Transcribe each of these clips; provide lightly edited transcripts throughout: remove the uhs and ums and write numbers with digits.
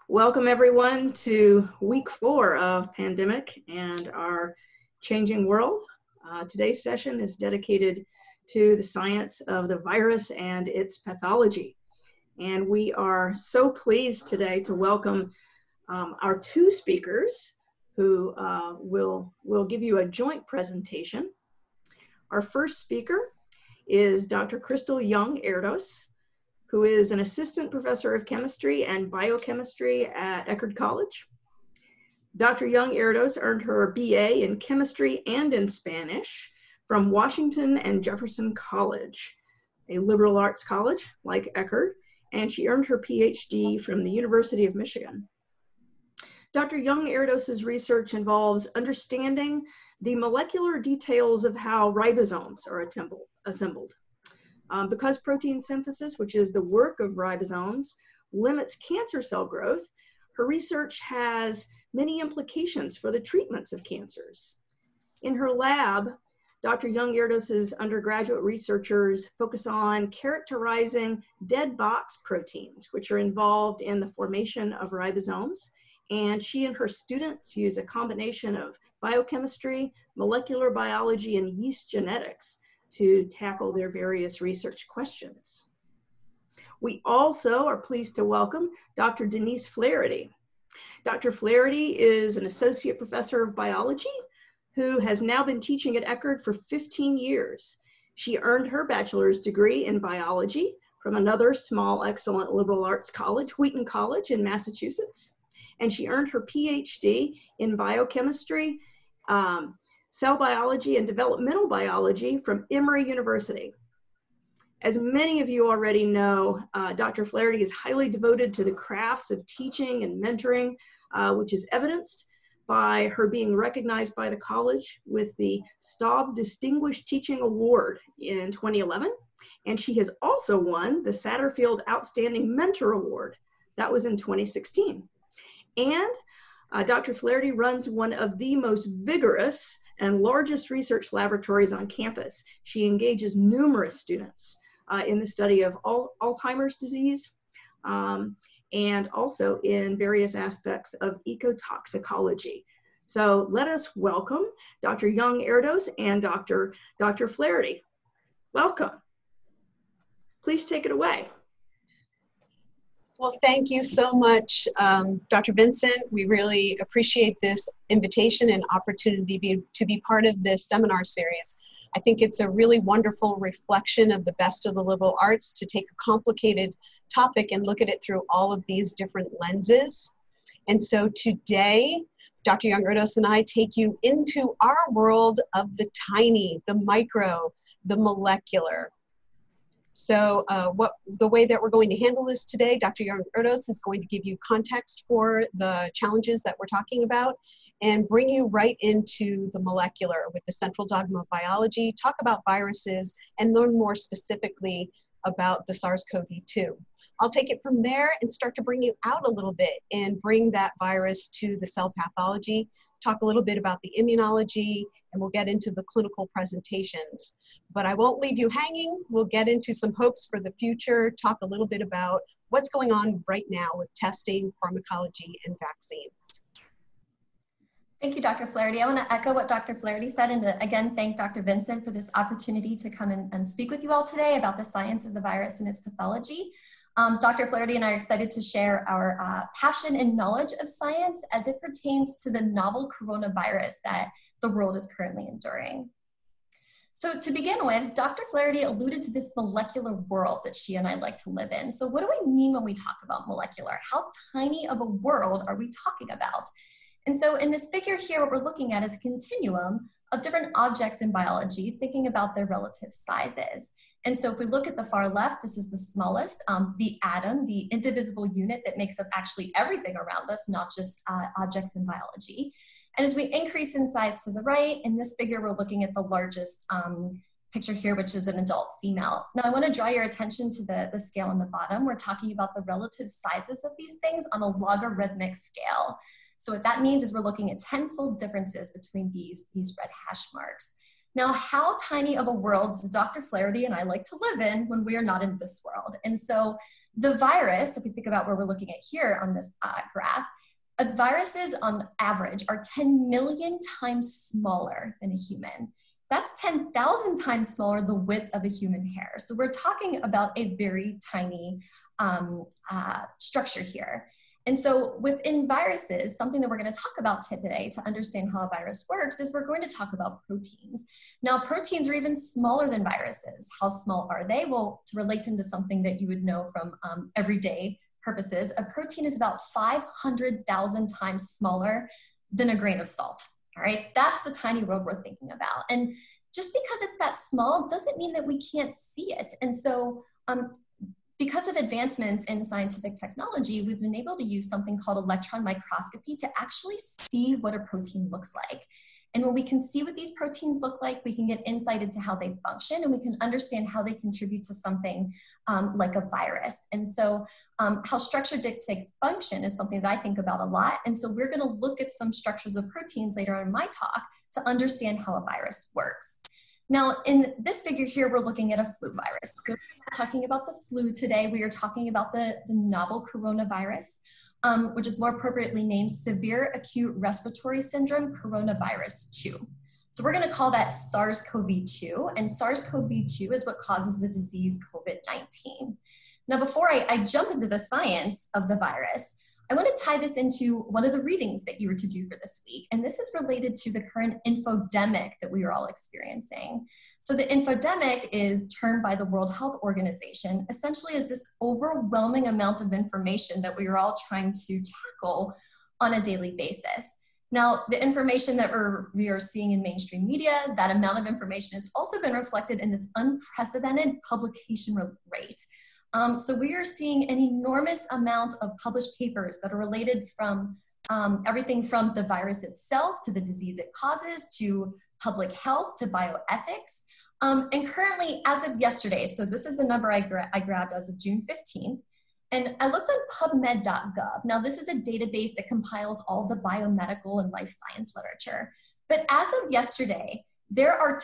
Welcome everyone to week 4 of pandemic and our changing world. Today's session is dedicated to the science of the virus and its pathology. And we are so pleased today to welcome our 2 speakers who will give you a joint presentation. Our first speaker is Dr. Crystal Young-Erdos, who is an assistant professor of chemistry and biochemistry at Eckerd College. Dr. Young-Erdos earned her BA in chemistry and in Spanish from Washington and Jefferson College, a liberal arts college like Eckerd, and she earned her PhD from the University of Michigan. Dr. Young-Erdos's research involves understanding the molecular details of how ribosomes are assembled. Because protein synthesis, which is the work of ribosomes, limits cancer cell growth, her research has many implications for the treatments of cancers. In her lab, Dr. Young-Erdos's undergraduate researchers focus on characterizing dead box proteins, which are involved in the formation of ribosomes. And she and her students use a combination of biochemistry, molecular biology, and yeast genetics to tackle their various research questions. We also are pleased to welcome Dr. Denise Flaherty. Dr. Flaherty is an associate professor of biology who has now been teaching at Eckerd for 15 years. She earned her bachelor's degree in biology from another small, excellent liberal arts college, Wheaton College in Massachusetts. And she earned her PhD in biochemistry, cell biology and developmental biology from Emory University. As many of you already know, Dr. Flaherty is highly devoted to the crafts of teaching and mentoring, which is evidenced by her being recognized by the college with the Staub Distinguished Teaching Award in 2011. And she has also won the Satterfield Outstanding Mentor Award. That was in 2016. And Dr. Flaherty runs one of the most vigorous and largest research laboratories on campus. She engages numerous students in the study of Alzheimer's disease and also in various aspects of ecotoxicology. So let us welcome Dr. Young-Erdos and Dr. Flaherty. Welcome. Please take it away. Well, thank you so much, Dr. Vincent. We really appreciate this invitation and opportunity to be part of this seminar series. I think it's a really wonderful reflection of the best of the liberal arts to take a complicated topic and look at it through all of these different lenses. And so today, Dr. Young-Erdos and I take you into our world of the tiny, the micro, the molecular. So the way that we're going to handle this today, Dr. Young-Erdos is going to give you context for the challenges that we're talking about and bring you right into the molecular with the central dogma of biology, talk about viruses, and learn more specifically about the SARS-CoV-2. I'll take it from there and start to bring you out a little bit and bring that virus to the cell pathology, talk a little bit about the immunology, and we'll get into the clinical presentations. But I won't leave you hanging. We'll get into some hopes for the future, talk a little bit about what's going on right now with testing, pharmacology, and vaccines. Thank you, Dr. Flaherty. I want to echo what Dr. Flaherty said and to, again, thank Dr. Vincent for this opportunity to come and speak with you all today about the science of the virus and its pathology. Dr. Flaherty and I are excited to share our passion and knowledge of science as it pertains to the novel coronavirus that the world is currently enduring. So to begin with, Dr. Flaherty alluded to this molecular world that she and I like to live in. So what do we mean when we talk about molecular? How tiny of a world are we talking about? And so in this figure here, what we're looking at is a continuum of different objects in biology, thinking about their relative sizes. And so if we look at the far left, this is the smallest, the atom, the indivisible unit that makes up actually everything around us, not just objects in biology. And as we increase in size to the right, in this figure, we're looking at the largest picture here, which is an adult female. Now I want to draw your attention to the scale on the bottom. We're talking about the relative sizes of these things on a logarithmic scale. So what that means is we're looking at tenfold differences between these red hash marks. Now, how tiny of a world do Dr. Flaherty and I like to live in when we are not in this world? And so the virus, if we think about where we're looking at here on this graph, viruses on average are 10 million times smaller than a human. That's 10,000 times smaller the width of a human hair. So we're talking about a very tiny structure here. And so within viruses, something that we're going to talk about today to understand how a virus works is we're going to talk about proteins. Now, proteins are even smaller than viruses. How small are they? Well, to relate into something that you would know from everyday purposes, a protein is about 500,000 times smaller than a grain of salt. All right, that's the tiny world we're thinking about. And just because it's that small doesn't mean that we can't see it. And so because of advancements in scientific technology, we've been able to use something called electron microscopy to actually see what a protein looks like. And when we can see what these proteins look like, we can get insight into how they function, and we can understand how they contribute to something like a virus. And so how structure dictates function is something that I think about a lot. And so we're gonna look at some structures of proteins later on in my talk to understand how a virus works. Now, in this figure here, we're looking at a flu virus. So we're not talking about the flu today. We are talking about the novel coronavirus, which is more appropriately named Severe Acute Respiratory Syndrome Coronavirus 2. So we're going to call that SARS-CoV-2, and SARS-CoV-2 is what causes the disease COVID-19. Now, before I jump into the science of the virus, I want to tie this into one of the readings that you were to do for this week, and this is related to the current infodemic that we are all experiencing. So the infodemic is termed by the World Health Organization essentially as this overwhelming amount of information that we are all trying to tackle on a daily basis. Now, the information that we are seeing in mainstream media, that amount of information has also been reflected in this unprecedented publication rate. So we are seeing an enormous amount of published papers that are related from everything from the virus itself to the disease it causes to public health to bioethics. And currently, as of yesterday, so this is the number I grabbed as of June 15th, and I looked on PubMed.gov. Now, this is a database that compiles all the biomedical and life science literature. But as of yesterday, there are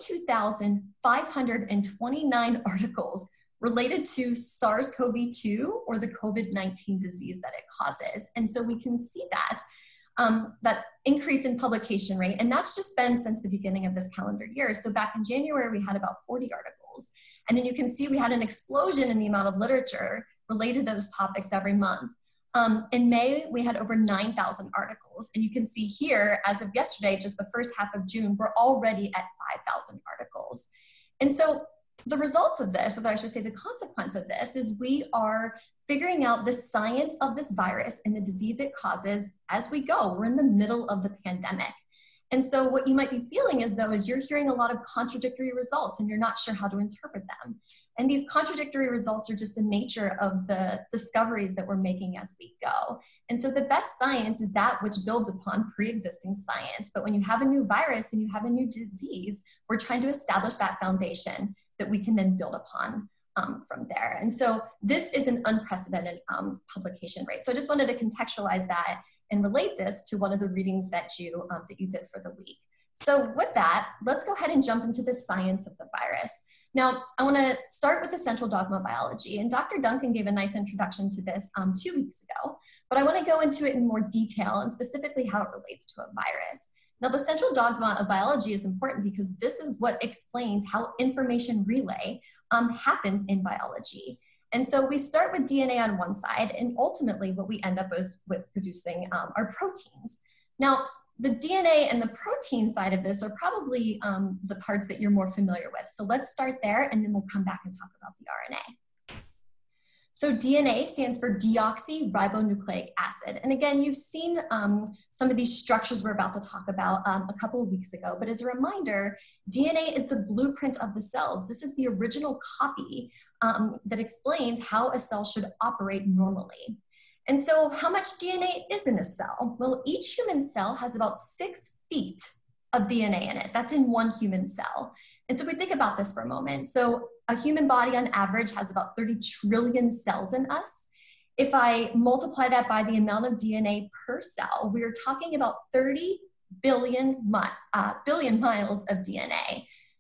22,529 articles related to SARS-CoV-2 or the COVID-19 disease that it causes. And so we can see that, that increase in publication rate, and that's just been since the beginning of this calendar year. So back in January, we had about 40 articles. And then you can see we had an explosion in the amount of literature related to those topics every month. In May, we had over 9,000 articles. And you can see here, as of yesterday, just the first half of June, we're already at 5,000 articles. And so the results of this, or I should say the consequence of this, is we are figuring out the science of this virus and the disease it causes as we go. We're in the middle of the pandemic. And so what you might be feeling is though is you're hearing a lot of contradictory results and you're not sure how to interpret them. And these contradictory results are just the nature of the discoveries that we're making as we go. And so the best science is that which builds upon pre-existing science. But when you have a new virus and you have a new disease, we're trying to establish that foundation that we can then build upon from there. And so this is an unprecedented publication rate. So I just wanted to contextualize that and relate this to one of the readings that you did for the week. So with that, let's go ahead and jump into the science of the virus. Now, I want to start with the central dogma of biology, and Dr. Duncan gave a nice introduction to this 2 weeks ago, but I want to go into it in more detail and specifically how it relates to a virus. Now, the central dogma of biology is important because this is what explains how information relay happens in biology. And so we start with DNA on one side, and ultimately what we end up is with producing our proteins. Now, the DNA and the protein side of this are probably the parts that you're more familiar with. So let's start there, and then we'll come back and talk about the RNA. So DNA stands for deoxyribonucleic acid. And again, you've seen some of these structures we're about to talk about a couple of weeks ago. But as a reminder, DNA is the blueprint of the cells. This is the original copy that explains how a cell should operate normally. And so how much DNA is in a cell? Well, each human cell has about 6 feet of DNA in it. That's in one human cell. And so if we think about this for a moment, so a human body on average has about 30 trillion cells in us. If I multiply that by the amount of DNA per cell, we're talking about 30 billion miles of DNA.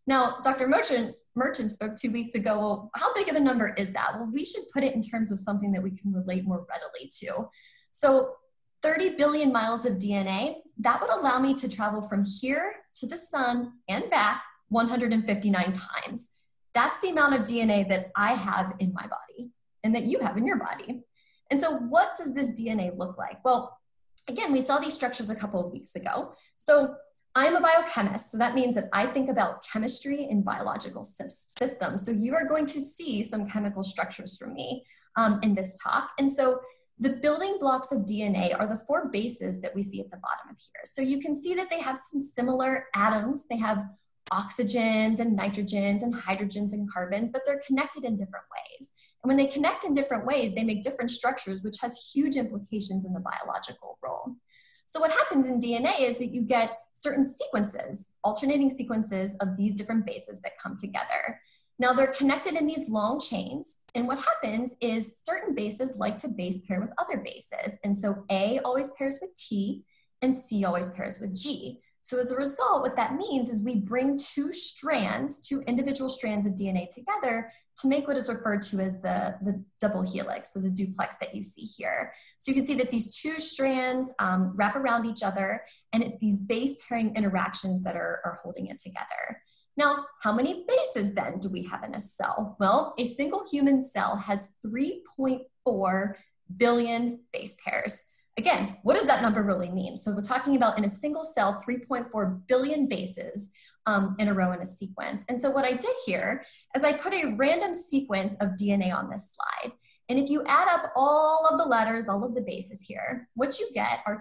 Now, Dr. Merchant spoke 2 weeks ago, well, how big of a number is that? Well, we should put it in terms of something that we can relate more readily to. So 30 billion miles of DNA, that would allow me to travel from here to the sun and back 159 times. That's the amount of DNA that I have in my body and that you have in your body. And so what does this DNA look like? Well, again, we saw these structures a couple of weeks ago. So I'm a biochemist, so that means that I think about chemistry and biological systems. So you are going to see some chemical structures from me in this talk. And so the building blocks of DNA are the 4 bases that we see at the bottom of here. So you can see that they have some similar atoms. They have oxygens and nitrogens and hydrogens and carbons, but they're connected in different ways. And when they connect in different ways, they make different structures, which has huge implications in the biological role. So what happens in DNA is that you get certain sequences, alternating sequences of these different bases that come together. Now they're connected in these long chains, and what happens is certain bases like to base pair with other bases. And so A always pairs with T, and C always pairs with G. So as a result, what that means is we bring 2 individual strands of DNA together to make what is referred to as the double helix, so the duplex that you see here. So you can see that these 2 strands wrap around each other, and it's these base pairing interactions that are holding it together. Now, how many bases then do we have in a cell? Well, a single human cell has 3.4 billion base pairs. Again, what does that number really mean? So we're talking about in a single cell, 3.4 billion bases in a row in a sequence. And so what I did here is I put a random sequence of DNA on this slide. And if you add up all of the letters, all of the bases here, what you get are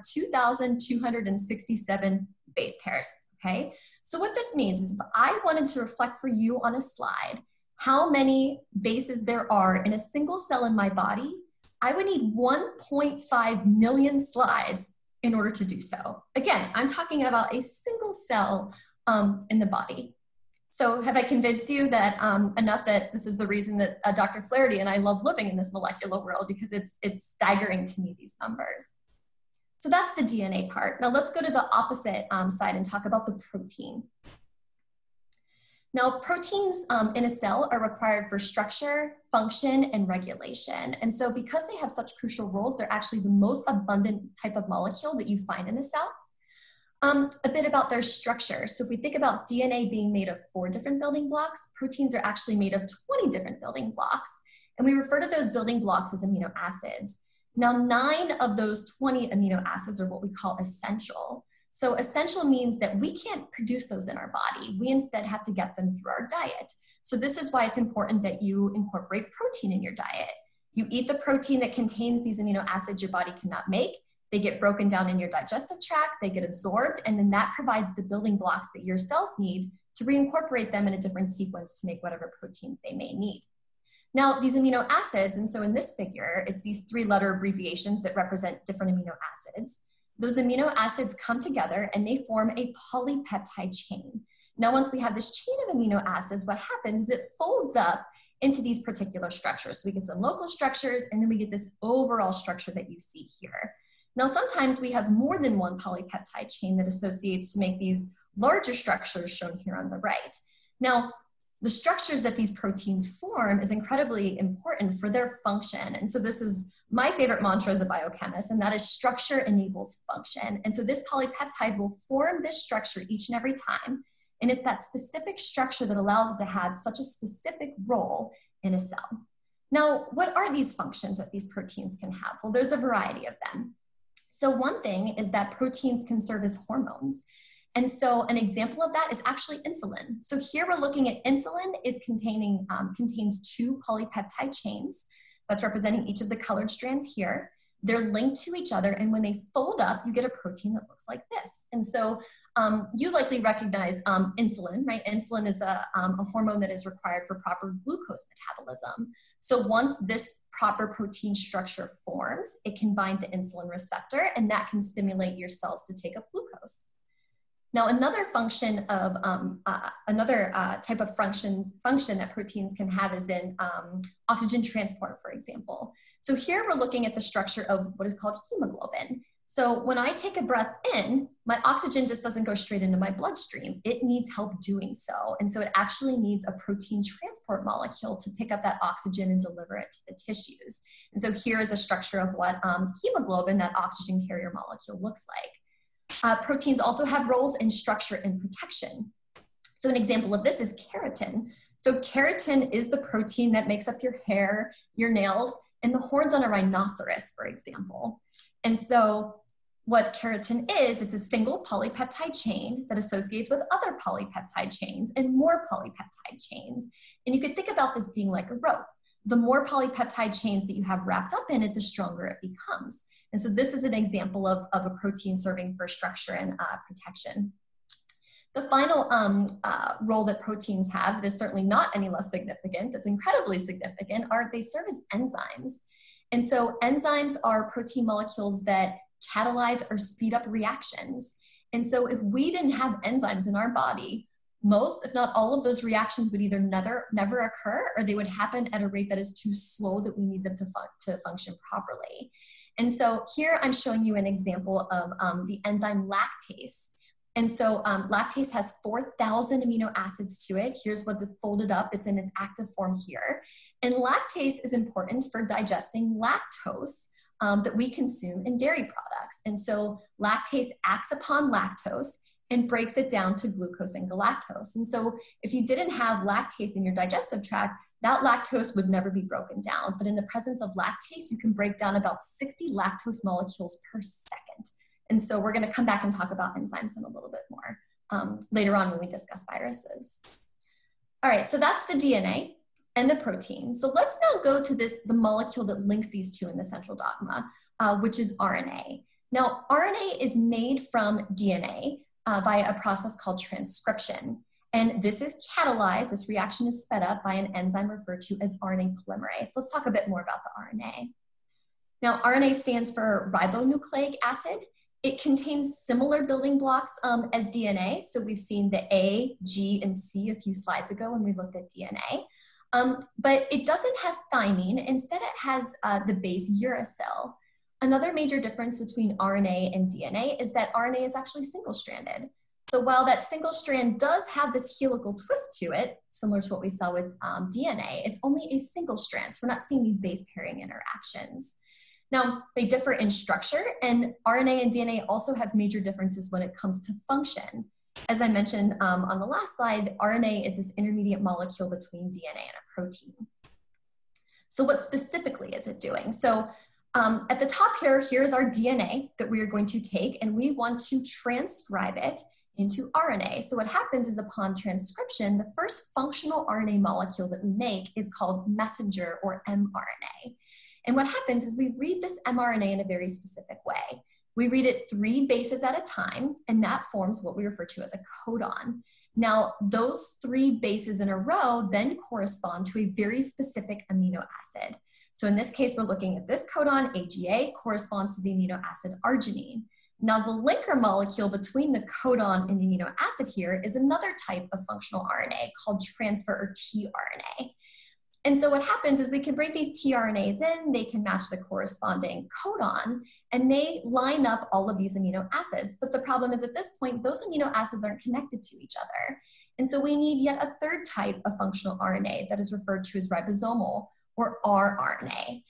2,267 base pairs, okay? So what this means is if I wanted to reflect for you on a slide how many bases there are in a single cell in my body, I would need 1.5 million slides in order to do so. Again, I'm talking about a single cell in the body. So have I convinced you that enough that this is the reason that Dr. Flaherty and I love living in this molecular world, because it's staggering to me, these numbers. So that's the DNA part. Now let's go to the opposite side and talk about the protein. Now, proteins in a cell are required for structure, function, and regulation. And so because they have such crucial roles, they're actually the most abundant type of molecule that you find in a cell. A bit about their structure. So if we think about DNA being made of 4 different building blocks, proteins are actually made of 20 different building blocks. And we refer to those building blocks as amino acids. Now, 9 of those 20 amino acids are what we call essential. So essential means that we can't produce those in our body. We instead have to get them through our diet. So this is why it's important that you incorporate protein in your diet. You eat the protein that contains these amino acids your body cannot make. They get broken down in your digestive tract, they get absorbed, and then that provides the building blocks that your cells need to reincorporate them in a different sequence to make whatever proteins they may need. Now, these amino acids, and so in this figure, it's these 3-letter abbreviations that represent different amino acids. Those amino acids come together and they form a polypeptide chain. Now, once we have this chain of amino acids, what happens is it folds up into these particular structures. So we get some local structures, and then we get this overall structure that you see here. Now, sometimes we have more than one polypeptide chain that associates to make these larger structures shown here on the right. Now, the structures that these proteins form is incredibly important for their function. And so this is my favorite mantra as a biochemist, and that is structure enables function. And so this polypeptide will form this structure each and every time. And it's that specific structure that allows it to have such a specific role in a cell. Now, what are these functions that these proteins can have? Well, there's a variety of them. So one thing is that proteins can serve as hormones. And so an example of that is actually insulin. So here we're looking at insulin contains 2 polypeptide chains that's representing each of the colored strands here. They're linked to each other, and when they fold up, you get a protein that looks like this. And so you likely recognize insulin, right? Insulin is a hormone that is required for proper glucose metabolism. So once this proper protein structure forms, it can bind the insulin receptor, and that can stimulate your cells to take up glucose. Now, another function of type of function that proteins can have is in oxygen transport, for example. So here we're looking at the structure of what is called hemoglobin. So when I take a breath in, my oxygen just doesn't go straight into my bloodstream. It needs help doing so. And so it actually needs a protein transport molecule to pick up that oxygen and deliver it to the tissues. And so here is a structure of what hemoglobin, that oxygen carrier molecule, looks like. Proteins also have roles in structure and protection. So an example of this is keratin. So keratin is the protein that makes up your hair, your nails, and the horns on a rhinoceros, for example. And so what keratin is, it's a single polypeptide chain that associates with other polypeptide chains and more polypeptide chains. And you could think about this being like a rope. The more polypeptide chains that you have wrapped up in it, the stronger it becomes. And so this is an example of a protein serving for structure and protection. The final role that proteins have that is certainly not any less significant, that's incredibly significant, are they serve as enzymes. And so enzymes are protein molecules that catalyze or speed up reactions. And so if we didn't have enzymes in our body, most, if not all of those reactions would either never occur, or they would happen at a rate that is too slow that we need them to function properly. And so here I'm showing you an example of the enzyme lactase. And so lactase has 4,000 amino acids to it. Here's what's folded up. It's in its active form here. And lactase is important for digesting lactose that we consume in dairy products. And so lactase acts upon lactose and breaks it down to glucose and galactose. And so if you didn't have lactase in your digestive tract, that lactose would never be broken down. But in the presence of lactase, you can break down about 60 lactose molecules per second. And so we're going to come back and talk about enzymes in a little bit more later on when we discuss viruses. All right, so that's the DNA and the protein. So let's now go to the molecule that links these two in the central dogma, which is RNA. Now, RNA is made from DNA via a process called transcription. And this is catalyzed, this reaction is sped up by an enzyme referred to as RNA polymerase. So let's talk a bit more about the RNA. Now, RNA stands for ribonucleic acid. It contains similar building blocks as DNA. So we've seen the A, G, and C a few slides ago when we looked at DNA. But it doesn't have thymine. Instead, it has the base uracil. Another major difference between RNA and DNA is that RNA is actually single-stranded. So while that single strand does have this helical twist to it, similar to what we saw with DNA, it's only a single strand. So we're not seeing these base pairing interactions. Now, they differ in structure, and RNA and DNA also have major differences when it comes to function. As I mentioned on the last slide, RNA is this intermediate molecule between DNA and a protein. So what specifically is it doing? So at the top here, here's our DNA that we are going to take, and we want to transcribe it into RNA. So what happens is upon transcription, the first functional RNA molecule that we make is called messenger or mRNA. And what happens is we read this mRNA in a very specific way. We read it 3 bases at a time, and that forms what we refer to as a codon. Now, those 3 bases in a row then correspond to a very specific amino acid. So in this case, we're looking at this codon, AGA, corresponds to the amino acid arginine. Now, the linker molecule between the codon and the amino acid here is another type of functional RNA called transfer or tRNA. And so what happens is we can break these tRNAs in, they can match the corresponding codon, and they line up all of these amino acids. But the problem is at this point, those amino acids aren't connected to each other. And so we need yet a third type of functional RNA that is referred to as ribosomal or rRNA.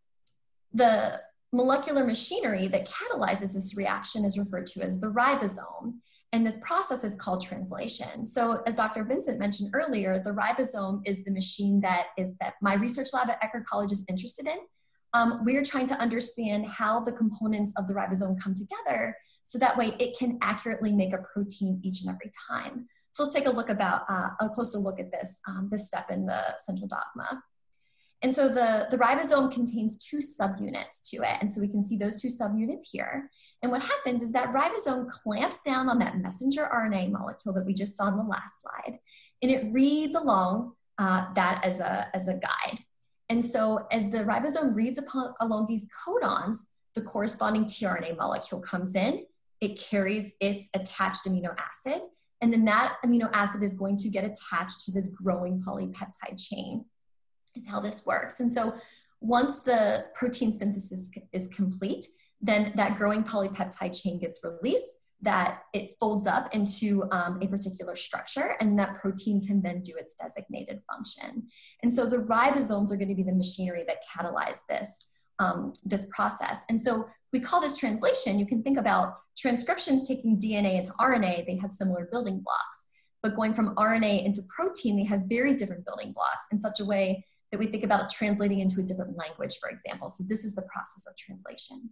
The molecular machinery that catalyzes this reaction is referred to as the ribosome. And this process is called translation. So as Dr. Vincent mentioned earlier, the ribosome is the machine that my research lab at Eckerd College is interested in. We are trying to understand how the components of the ribosome come together so that way it can accurately make a protein each and every time. So let's take a look about a closer look at this, this step in the central dogma. And so the ribosome contains 2 subunits to it. And so we can see those 2 subunits here. And what happens is that ribosome clamps down on that messenger RNA molecule that we just saw in the last slide. And it reads along that as a guide. And so as the ribosome reads along these codons, the corresponding tRNA molecule comes in, it carries its attached amino acid, and then that amino acid is going to get attached to this growing polypeptide chain. Is how this works. And so once the protein synthesis is complete, then that growing polypeptide chain gets released, that it folds up into a particular structure, and that protein can then do its designated function. And so the ribosomes are going to be the machinery that catalyze this, this process. And so we call this translation. You can think about transcriptions taking DNA into RNA, they have similar building blocks. But going from RNA into protein, they have very different building blocks in such a way that we think about it translating into a different language, for example. So this is the process of translation.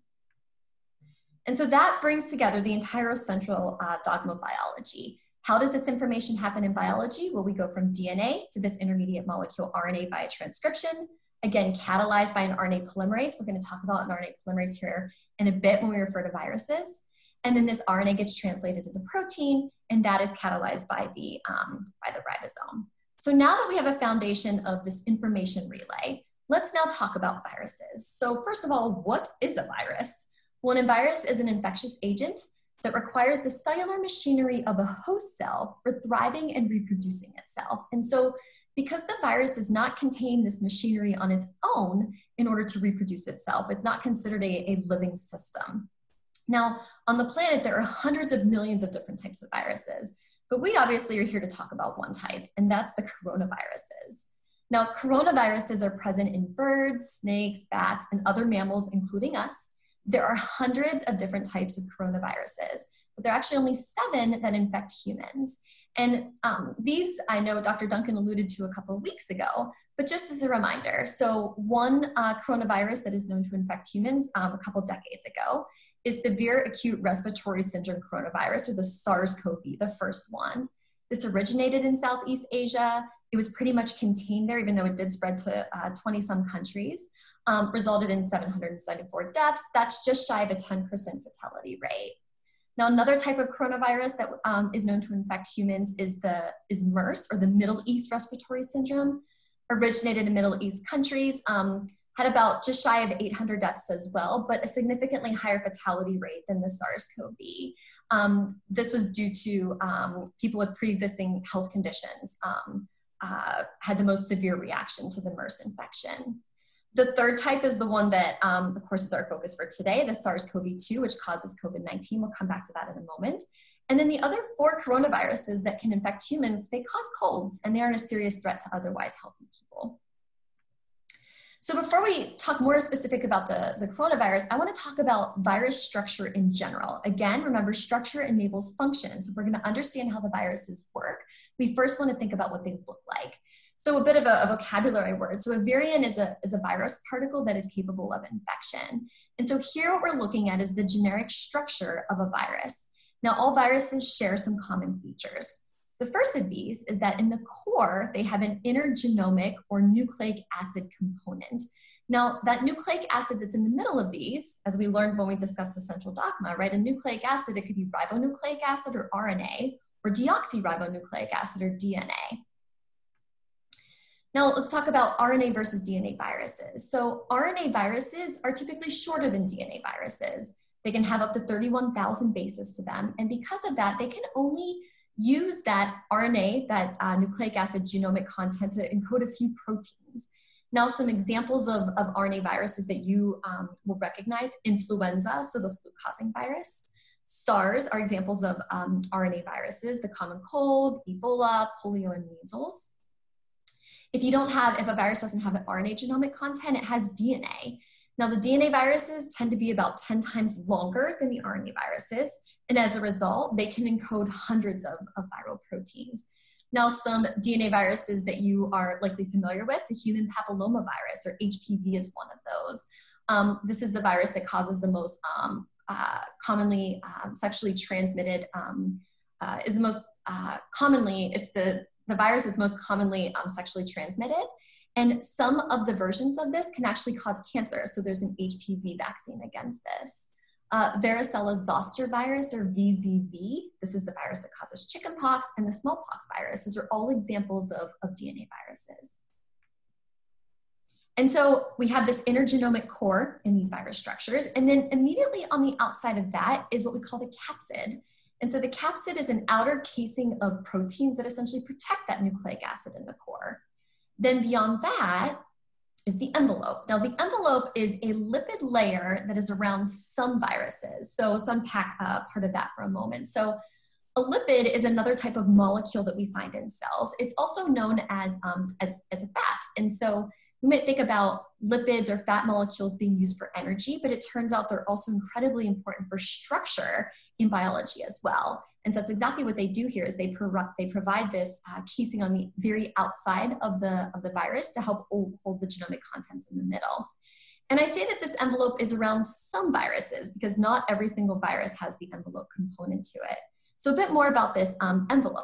And so that brings together the entire central dogma of biology. How does this information happen in biology? Well, we go from DNA to this intermediate molecule RNA via transcription, again, catalyzed by an RNA polymerase. We're going to talk about an RNA polymerase here in a bit when we refer to viruses. And then this RNA gets translated into protein, and that is catalyzed by the ribosome. So now that we have a foundation of this information relay, let's now talk about viruses. So first of all, what is a virus? Well, a virus is an infectious agent that requires the cellular machinery of a host cell for thriving and reproducing itself. And so because the virus does not contain this machinery on its own in order to reproduce itself, it's not considered a living system. Now, on the planet, there are hundreds of millions of different types of viruses, but we obviously are here to talk about one type, and that's the coronaviruses. Now, coronaviruses are present in birds, snakes, bats, and other mammals, including us. There are hundreds of different types of coronaviruses, but there are actually only 7 that infect humans. And these, I know Dr. Duncan alluded to a couple of weeks ago, but just as a reminder, so one coronavirus that is known to infect humans a couple decades ago is severe acute respiratory syndrome coronavirus, or the SARS-CoV, the first one. This originated in Southeast Asia. It was pretty much contained there, even though it did spread to 20-some countries, resulted in 774 deaths. That's just shy of a 10% fatality rate. Now, another type of coronavirus that is known to infect humans is MERS, or the Middle East Respiratory Syndrome. Originated in Middle East countries, had about just shy of 800 deaths as well, but a significantly higher fatality rate than the SARS-CoV. This was due to people with pre-existing health conditions had the most severe reaction to the MERS infection. The third type is the one that, of course, is our focus for today, the SARS-CoV-2, which causes COVID-19. We'll come back to that in a moment. And then the other 4 coronaviruses that can infect humans, they cause colds, and they aren't a serious threat to otherwise healthy people. So before we talk more specific about the coronavirus, I want to talk about virus structure in general. Again, remember, structure enables functions. If we're going to understand how the viruses work, we first want to think about what they look like. So a bit of a vocabulary word. So a virion is a virus particle that is capable of infection. And so here what we're looking at is the generic structure of a virus. Now, all viruses share some common features. The first of these is that in the core, they have an inner genomic or nucleic acid component. Now, that nucleic acid that's in the middle of these, as we learned when we discussed the central dogma, right? A nucleic acid, it could be ribonucleic acid or RNA, or deoxyribonucleic acid or DNA. Now, let's talk about RNA versus DNA viruses. So RNA viruses are typically shorter than DNA viruses. They can have up to 31,000 bases to them. And because of that, they can only use that RNA, that nucleic acid genomic content, to encode a few proteins. Now, some examples of RNA viruses that you will recognize: influenza, so the flu-causing virus. SARS are examples of RNA viruses: the common cold, Ebola, polio, and measles. If a virus doesn't have an RNA genomic content, it has DNA. Now, the DNA viruses tend to be about 10 times longer than the RNA viruses, and as a result, they can encode hundreds of viral proteins. Now, some DNA viruses that you are likely familiar with, the human papillomavirus, or HPV, is one of those. This is the virus that causes the most commonly sexually transmitted, it's the virus that's most commonly sexually transmitted. And some of the versions of this can actually cause cancer. So there's an HPV vaccine against this. Varicella zoster virus, or VZV, this is the virus that causes chickenpox, and the smallpox virus. Those are all examples of DNA viruses. And so we have this inner genomic core in these virus structures. And then immediately on the outside of that is what we call the capsid. And so the capsid is an outer casing of proteins that essentially protect that nucleic acid in the core. Then beyond that is the envelope. Now the envelope is a lipid layer that is around some viruses. So let's unpack part of that for a moment. So a lipid is another type of molecule that we find in cells. It's also known as a fat. And so we might think about lipids or fat molecules being used for energy, but it turns out they're also incredibly important for structure in biology as well. And so that's exactly what they do here is they provide this casing on the very outside of the virus to help hold the genomic contents in the middle. And I say that this envelope is around some viruses because not every single virus has the envelope component to it. So a bit more about this envelope.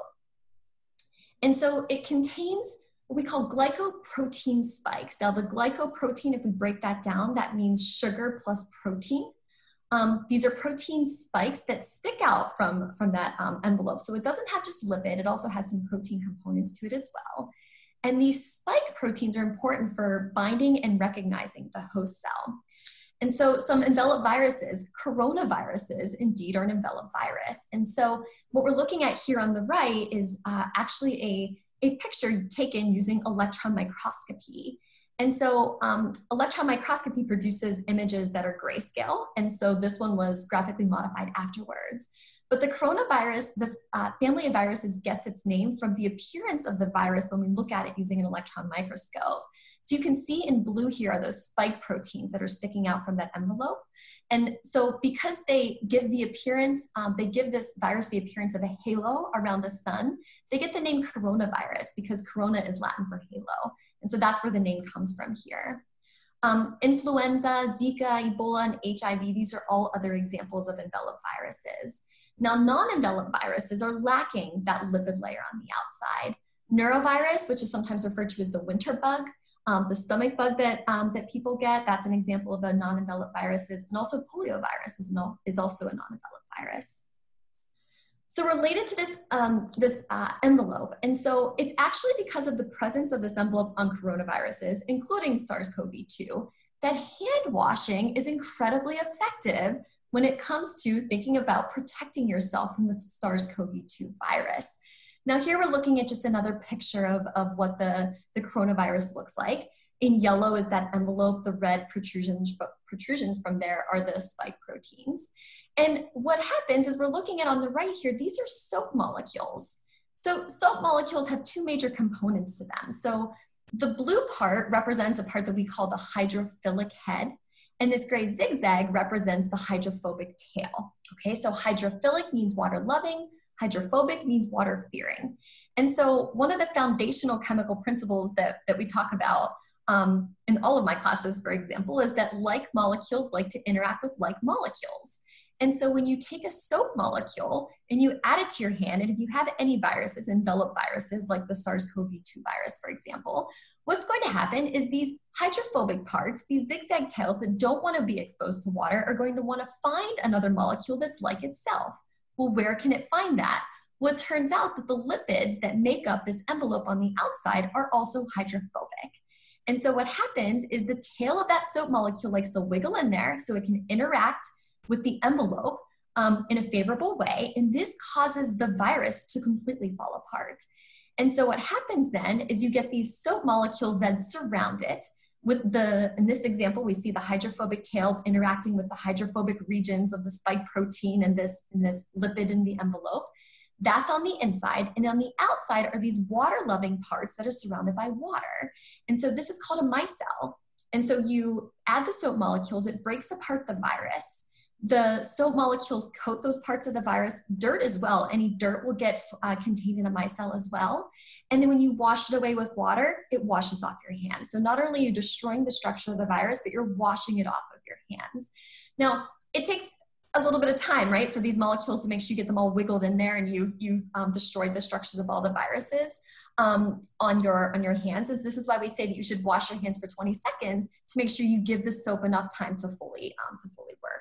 And so it contains what we call glycoprotein spikes. Now the glycoprotein, if we break that down, that means sugar plus protein. These are protein spikes that stick out from that envelope. So it doesn't have just lipid, it also has some protein components to it as well. And these spike proteins are important for binding and recognizing the host cell. And so some enveloped viruses, coronaviruses, indeed are an enveloped virus. And so what we're looking at here on the right is actually a picture taken using electron microscopy. And so electron microscopy produces images that are grayscale. And so this one was graphically modified afterwards. But the coronavirus, the family of viruses, gets its name from the appearance of the virus when we look at it using an electron microscope. So you can see in blue here are those spike proteins that are sticking out from that envelope. And so because they give the appearance, they give this virus the appearance of a halo around the sun, they get the name coronavirus because corona is Latin for halo. And so that's where the name comes from here. Influenza, Zika, Ebola, and HIV, these are all other examples of enveloped viruses. Now, non-enveloped viruses are lacking that lipid layer on the outside. Neurovirus, which is sometimes referred to as the winter bug, the stomach bug that people get, that's an example of a non-enveloped virus, and also poliovirus is also a non-enveloped virus. So related to this envelope, and so it's actually because of the presence of this envelope on coronaviruses, including SARS-CoV-2, that hand washing is incredibly effective when it comes to thinking about protecting yourself from the SARS-CoV-2 virus. Now here we're looking at just another picture of what the coronavirus looks like. In yellow is that envelope, the red protrusions from there are the spike proteins. And what happens is we're looking at on the right here, these are soap molecules. So soap molecules have two major components to them. So the blue part represents a part that we call the hydrophilic head. And this gray zigzag represents the hydrophobic tail. Okay, so hydrophilic means water loving, hydrophobic means water fearing. And so one of the foundational chemical principles that we talk about in all of my classes, for example, is that like molecules like to interact with like molecules. And so when you take a soap molecule and you add it to your hand, and if you have any viruses, enveloped viruses like the SARS-CoV-2 virus, for example, what's going to happen is these hydrophobic parts, these zigzag tails that don't want to be exposed to water, are going to want to find another molecule that's like itself. Well, where can it find that? Well, it turns out that the lipids that make up this envelope on the outside are also hydrophobic. And so what happens is the tail of that soap molecule likes to wiggle in there so it can interact with the envelope in a favorable way, and this causes the virus to completely fall apart. And so what happens then is you get these soap molecules that surround it. In this example, we see the hydrophobic tails interacting with the hydrophobic regions of the spike protein and this lipid in the envelope. That's on the inside, and on the outside are these water-loving parts that are surrounded by water. And so this is called a micelle. And so you add the soap molecules, it breaks apart the virus. The soap molecules coat those parts of the virus, dirt as well. Any dirt will get contained in a micelle as well. And then when you wash it away with water, it washes off your hands. So not only are you destroying the structure of the virus, but you're washing it off of your hands. Now, it takes a little bit of time, right, for these molecules to make sure you get them all wiggled in there and you've destroyed the structures of all the viruses on your hands. This is why we say that you should wash your hands for 20 seconds to make sure you give the soap enough time to fully work.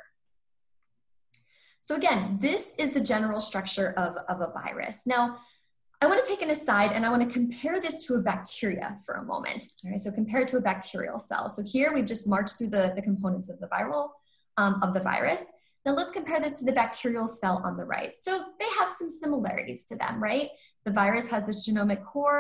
So again, this is the general structure of a virus. Now, I want to take an aside and I want to compare this to a bacteria for a moment. All right, so compare it to a bacterial cell. So here we've just marched through the components of the virus. Now let's compare this to the bacterial cell on the right. So they have some similarities to them, right? The virus has this genomic core.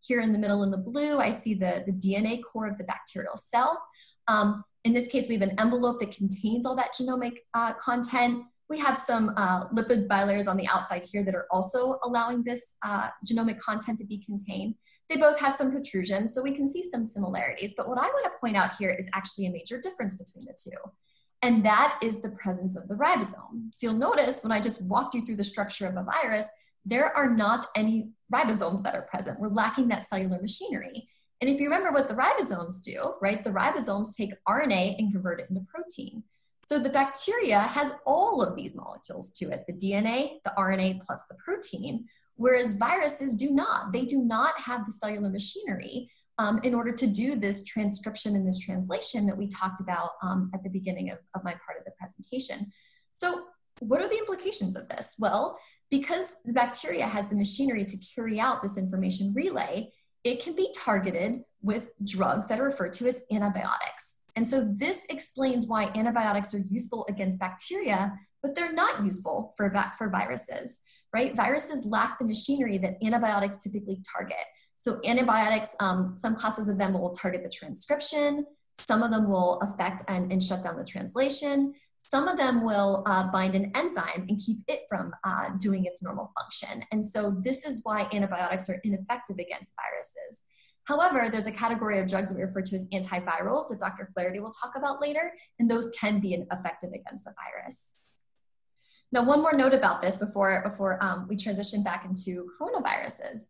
Here in the middle in the blue, I see the DNA core of the bacterial cell. In this case, we have an envelope that contains all that genomic content. We have some lipid bilayers on the outside here that are also allowing this genomic content to be contained. They both have some protrusions, so we can see some similarities. But what I want to point out here is actually a major difference between the two. And that is the presence of the ribosome. So you'll notice when I just walked you through the structure of a virus, there are not any ribosomes that are present. We're lacking that cellular machinery. And if you remember what the ribosomes do, right, the ribosomes take RNA and convert it into protein. So the bacteria has all of these molecules to it, the DNA, the RNA, plus the protein, whereas viruses do not. They do not have the cellular machinery in order to do this transcription and this translation that we talked about at the beginning of my part of the presentation. So what are the implications of this? Well, because the bacteria has the machinery to carry out this information relay, it can be targeted with drugs that are referred to as antibiotics. And so this explains why antibiotics are useful against bacteria, but they're not useful for viruses, right? Viruses lack the machinery that antibiotics typically target. So antibiotics, some classes of them will target the transcription, some of them will affect and shut down the translation, some of them will bind an enzyme and keep it from doing its normal function. And so this is why antibiotics are ineffective against viruses. However, there's a category of drugs that we refer to as antivirals that Dr. Flaherty will talk about later, and those can be effective against a virus. Now, one more note about this before we transition back into coronaviruses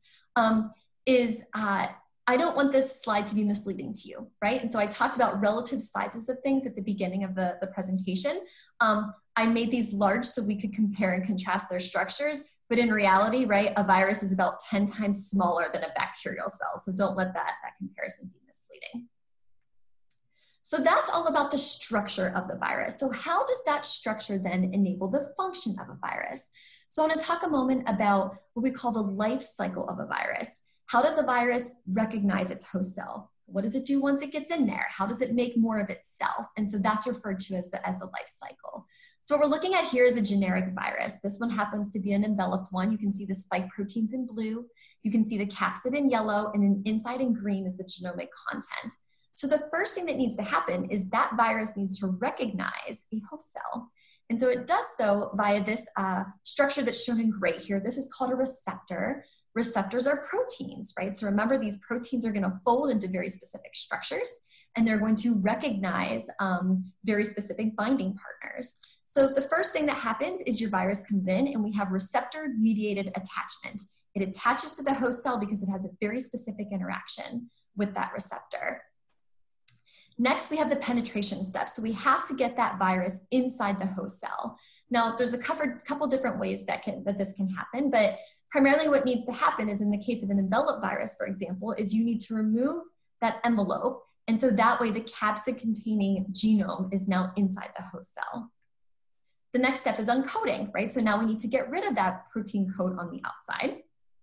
is I don't want this slide to be misleading to you, right? And so I talked about relative sizes of things at the beginning of the presentation. I made these large so we could compare and contrast their structures, but in reality, right, a virus is about 10 times smaller than a bacterial cell. So don't let that comparison be misleading. So that's all about the structure of the virus. So how does that structure then enable the function of a virus? So I want to talk a moment about what we call the life cycle of a virus. How does a virus recognize its host cell? What does it do once it gets in there? How does it make more of itself? And so that's referred to as the life cycle. So what we're looking at here is a generic virus. This one happens to be an enveloped one. You can see the spike proteins in blue. You can see the capsid in yellow, and then inside in green is the genomic content. So the first thing that needs to happen is that virus needs to recognize a host cell. And so it does so via this structure that's shown in gray here. This is called a receptor. Receptors are proteins, right? So remember, these proteins are going to fold into very specific structures, and they're going to recognize very specific binding partners. So the first thing that happens is your virus comes in, and we have receptor-mediated attachment. It attaches to the host cell because it has a very specific interaction with that receptor. Next, we have the penetration step. So we have to get that virus inside the host cell. Now, there's a couple different ways that this can happen, but primarily what needs to happen is, in the case of an enveloped virus, for example, is you need to remove that envelope. And so that way the capsid-containing genome is now inside the host cell. The next step is uncoding, right? So now we need to get rid of that protein coat on the outside.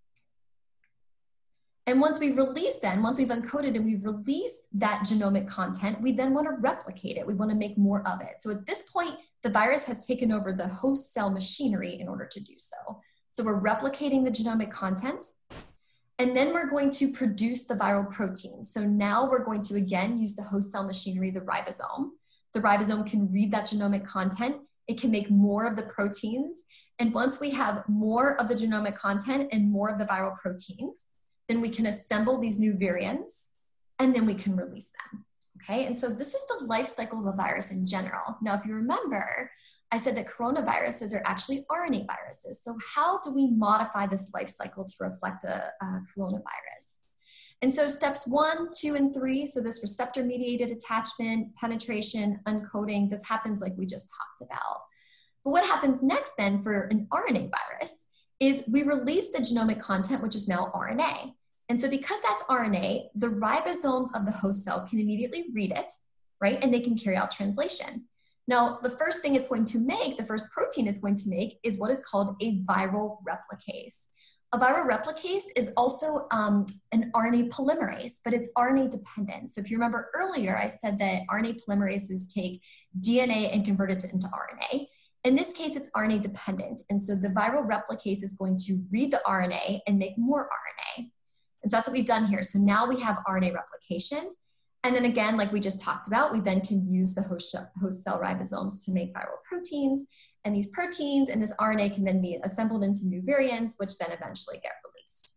And once we've uncoded and we've released that genomic content, we then want to replicate it. We want to make more of it. So at this point, the virus has taken over the host cell machinery in order to do so. So we're replicating the genomic content, and then we're going to produce the viral protein. So now we're going to, again, use the host cell machinery, the ribosome. The ribosome can read that genomic content. It can make more of the proteins. And once we have more of the genomic content and more of the viral proteins, then we can assemble these new variants, and then we can release them, okay? And so this is the life cycle of a virus in general. Now, if you remember, I said that coronaviruses are actually RNA viruses. So how do we modify this life cycle to reflect a coronavirus? And so steps 1, 2, and 3, so this receptor-mediated attachment, penetration, uncoding, this happens like we just talked about. But what happens next then for an RNA virus is we release the genomic content, which is now RNA. And so because that's RNA, the ribosomes of the host cell can immediately read it, right? And they can carry out translation. Now, the first thing it's going to make, the first protein it's going to make, is what is called a viral replicase. A viral replicase is also an RNA polymerase, but it's RNA dependent. So if you remember earlier, I said that RNA polymerases take DNA and convert it into RNA. In this case, it's RNA dependent. And so the viral replicase is going to read the RNA and make more RNA. And so that's what we've done here. So now we have RNA replication. And then again, like we just talked about, we then can use the host cell ribosomes to make viral proteins. And these proteins and this RNA can then be assembled into new variants, which then eventually get released.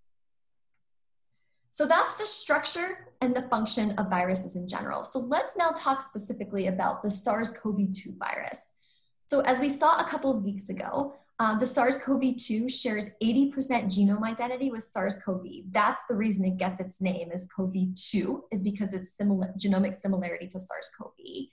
So that's the structure and the function of viruses in general. So let's now talk specifically about the SARS-CoV-2 virus. So as we saw a couple of weeks ago, the SARS-CoV-2 shares 80% genome identity with SARS-CoV. That's the reason it gets its name as CoV-2, is because it's genomic similarity to SARS-CoV.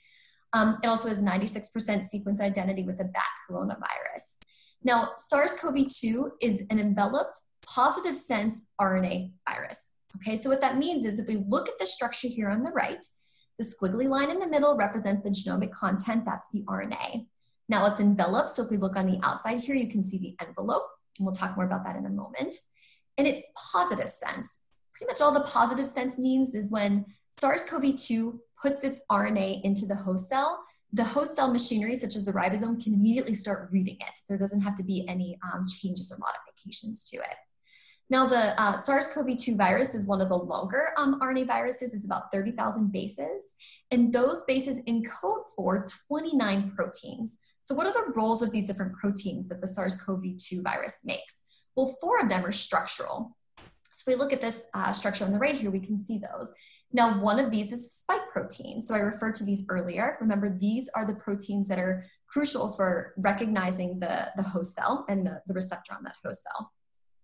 It also has 96% sequence identity with the bat coronavirus. Now, SARS-CoV-2 is an enveloped, positive sense RNA virus. Okay, so what that means is if we look at the structure here on the right, the squiggly line in the middle represents the genomic content, that's the RNA. Now it's enveloped, so if we look on the outside here, you can see the envelope, and we'll talk more about that in a moment. And it's positive sense. Pretty much all the positive sense means is when SARS-CoV-2 puts its RNA into the host cell machinery, such as the ribosome, can immediately start reading it. There doesn't have to be any changes or modifications to it. Now the SARS-CoV-2 virus is one of the longer RNA viruses. It's about 30,000 bases, and those bases encode for 29 proteins. So what are the roles of these different proteins that the SARS-CoV-2 virus makes? Well, 4 of them are structural. So if we look at this structure on the right here, we can see those. Now, one of these is spike protein. So I referred to these earlier. Remember, these are the proteins that are crucial for recognizing the host cell and the receptor on that host cell.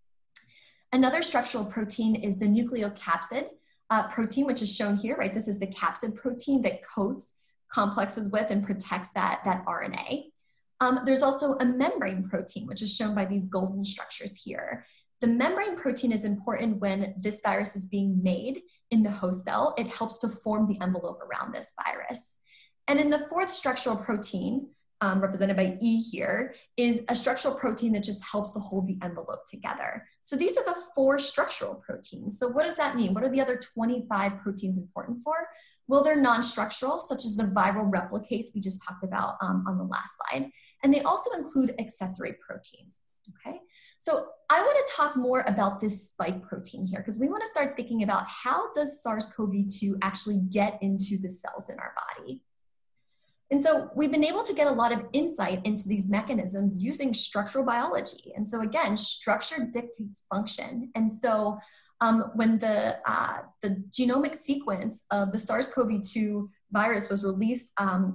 Another structural protein is the nucleocapsid protein, which is shown here, right? This is the capsid protein that coats complexes with and protects that RNA. There's also a membrane protein, which is shown by these golden structures here. The membrane protein is important when this virus is being made in the host cell. It helps to form the envelope around this virus. And in the 4th structural protein, represented by E here, is a structural protein that just helps to hold the envelope together. So these are the 4 structural proteins. So what does that mean? What are the other 25 proteins important for? Well, they're non-structural, such as the viral replicase we just talked about on the last slide. And they also include accessory proteins, okay? So I want to talk more about this spike protein here, because we want to start thinking about how does SARS-CoV-2 actually get into the cells in our body? And so we've been able to get a lot of insight into these mechanisms using structural biology. And so again, structure dictates function. And so when the genomic sequence of the SARS-CoV-2 virus was released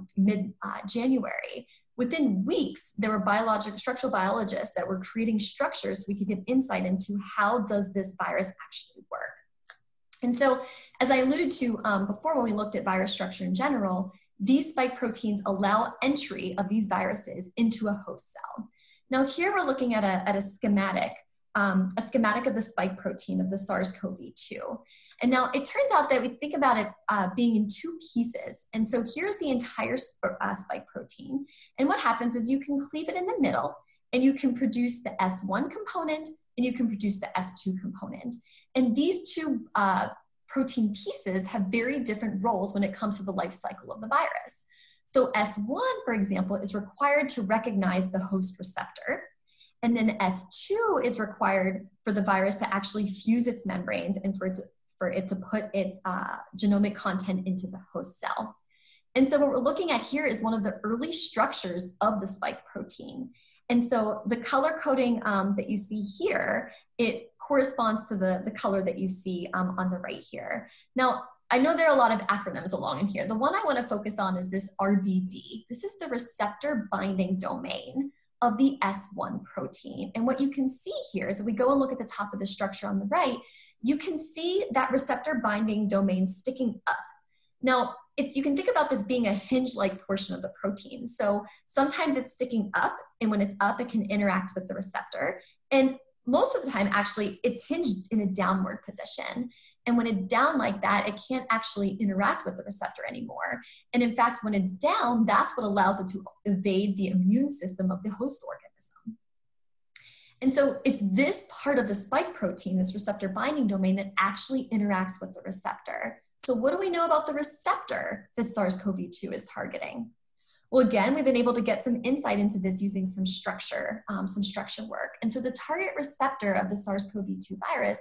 mid-January, within weeks, there were structural biologists that were creating structures so we could get insight into how does this virus actually work. And so, as I alluded to before when we looked at virus structure in general, these spike proteins allow entry of these viruses into a host cell. Now here we're looking at a schematic of the spike protein of the SARS-CoV-2. And now it turns out that we think about it being in 2 pieces. And so here's the entire spike protein. And what happens is you can cleave it in the middle, and you can produce the S1 component, and you can produce the S2 component. And these 2 protein pieces have very different roles when it comes to the life cycle of the virus. So S1, for example, is required to recognize the host receptor. And then S2 is required for the virus to actually fuse its membranes and for it to put its genomic content into the host cell. And so what we're looking at here is one of the early structures of the spike protein. And so the color coding that you see here, it corresponds to the color that you see on the right here. Now, I know there are a lot of acronyms along in here. The one I want to focus on is this RBD. This is the receptor binding domain of the S1 protein. And what you can see here is if we go and look at the top of the structure on the right, you can see that receptor binding domain sticking up. Now, you can think about this being a hinge-like portion of the protein. So sometimes it's sticking up, and when it's up, it can interact with the receptor. And most of the time, actually, it's hinged in a downward position. And when it's down like that, it can't actually interact with the receptor anymore. And in fact, when it's down, that's what allows it to evade the immune system of the host organism. And so it's this part of the spike protein, this receptor binding domain, that actually interacts with the receptor. So what do we know about the receptor that SARS-CoV-2 is targeting? Well, again, we've been able to get some insight into this using some structure work. And so the target receptor of the SARS-CoV-2 virus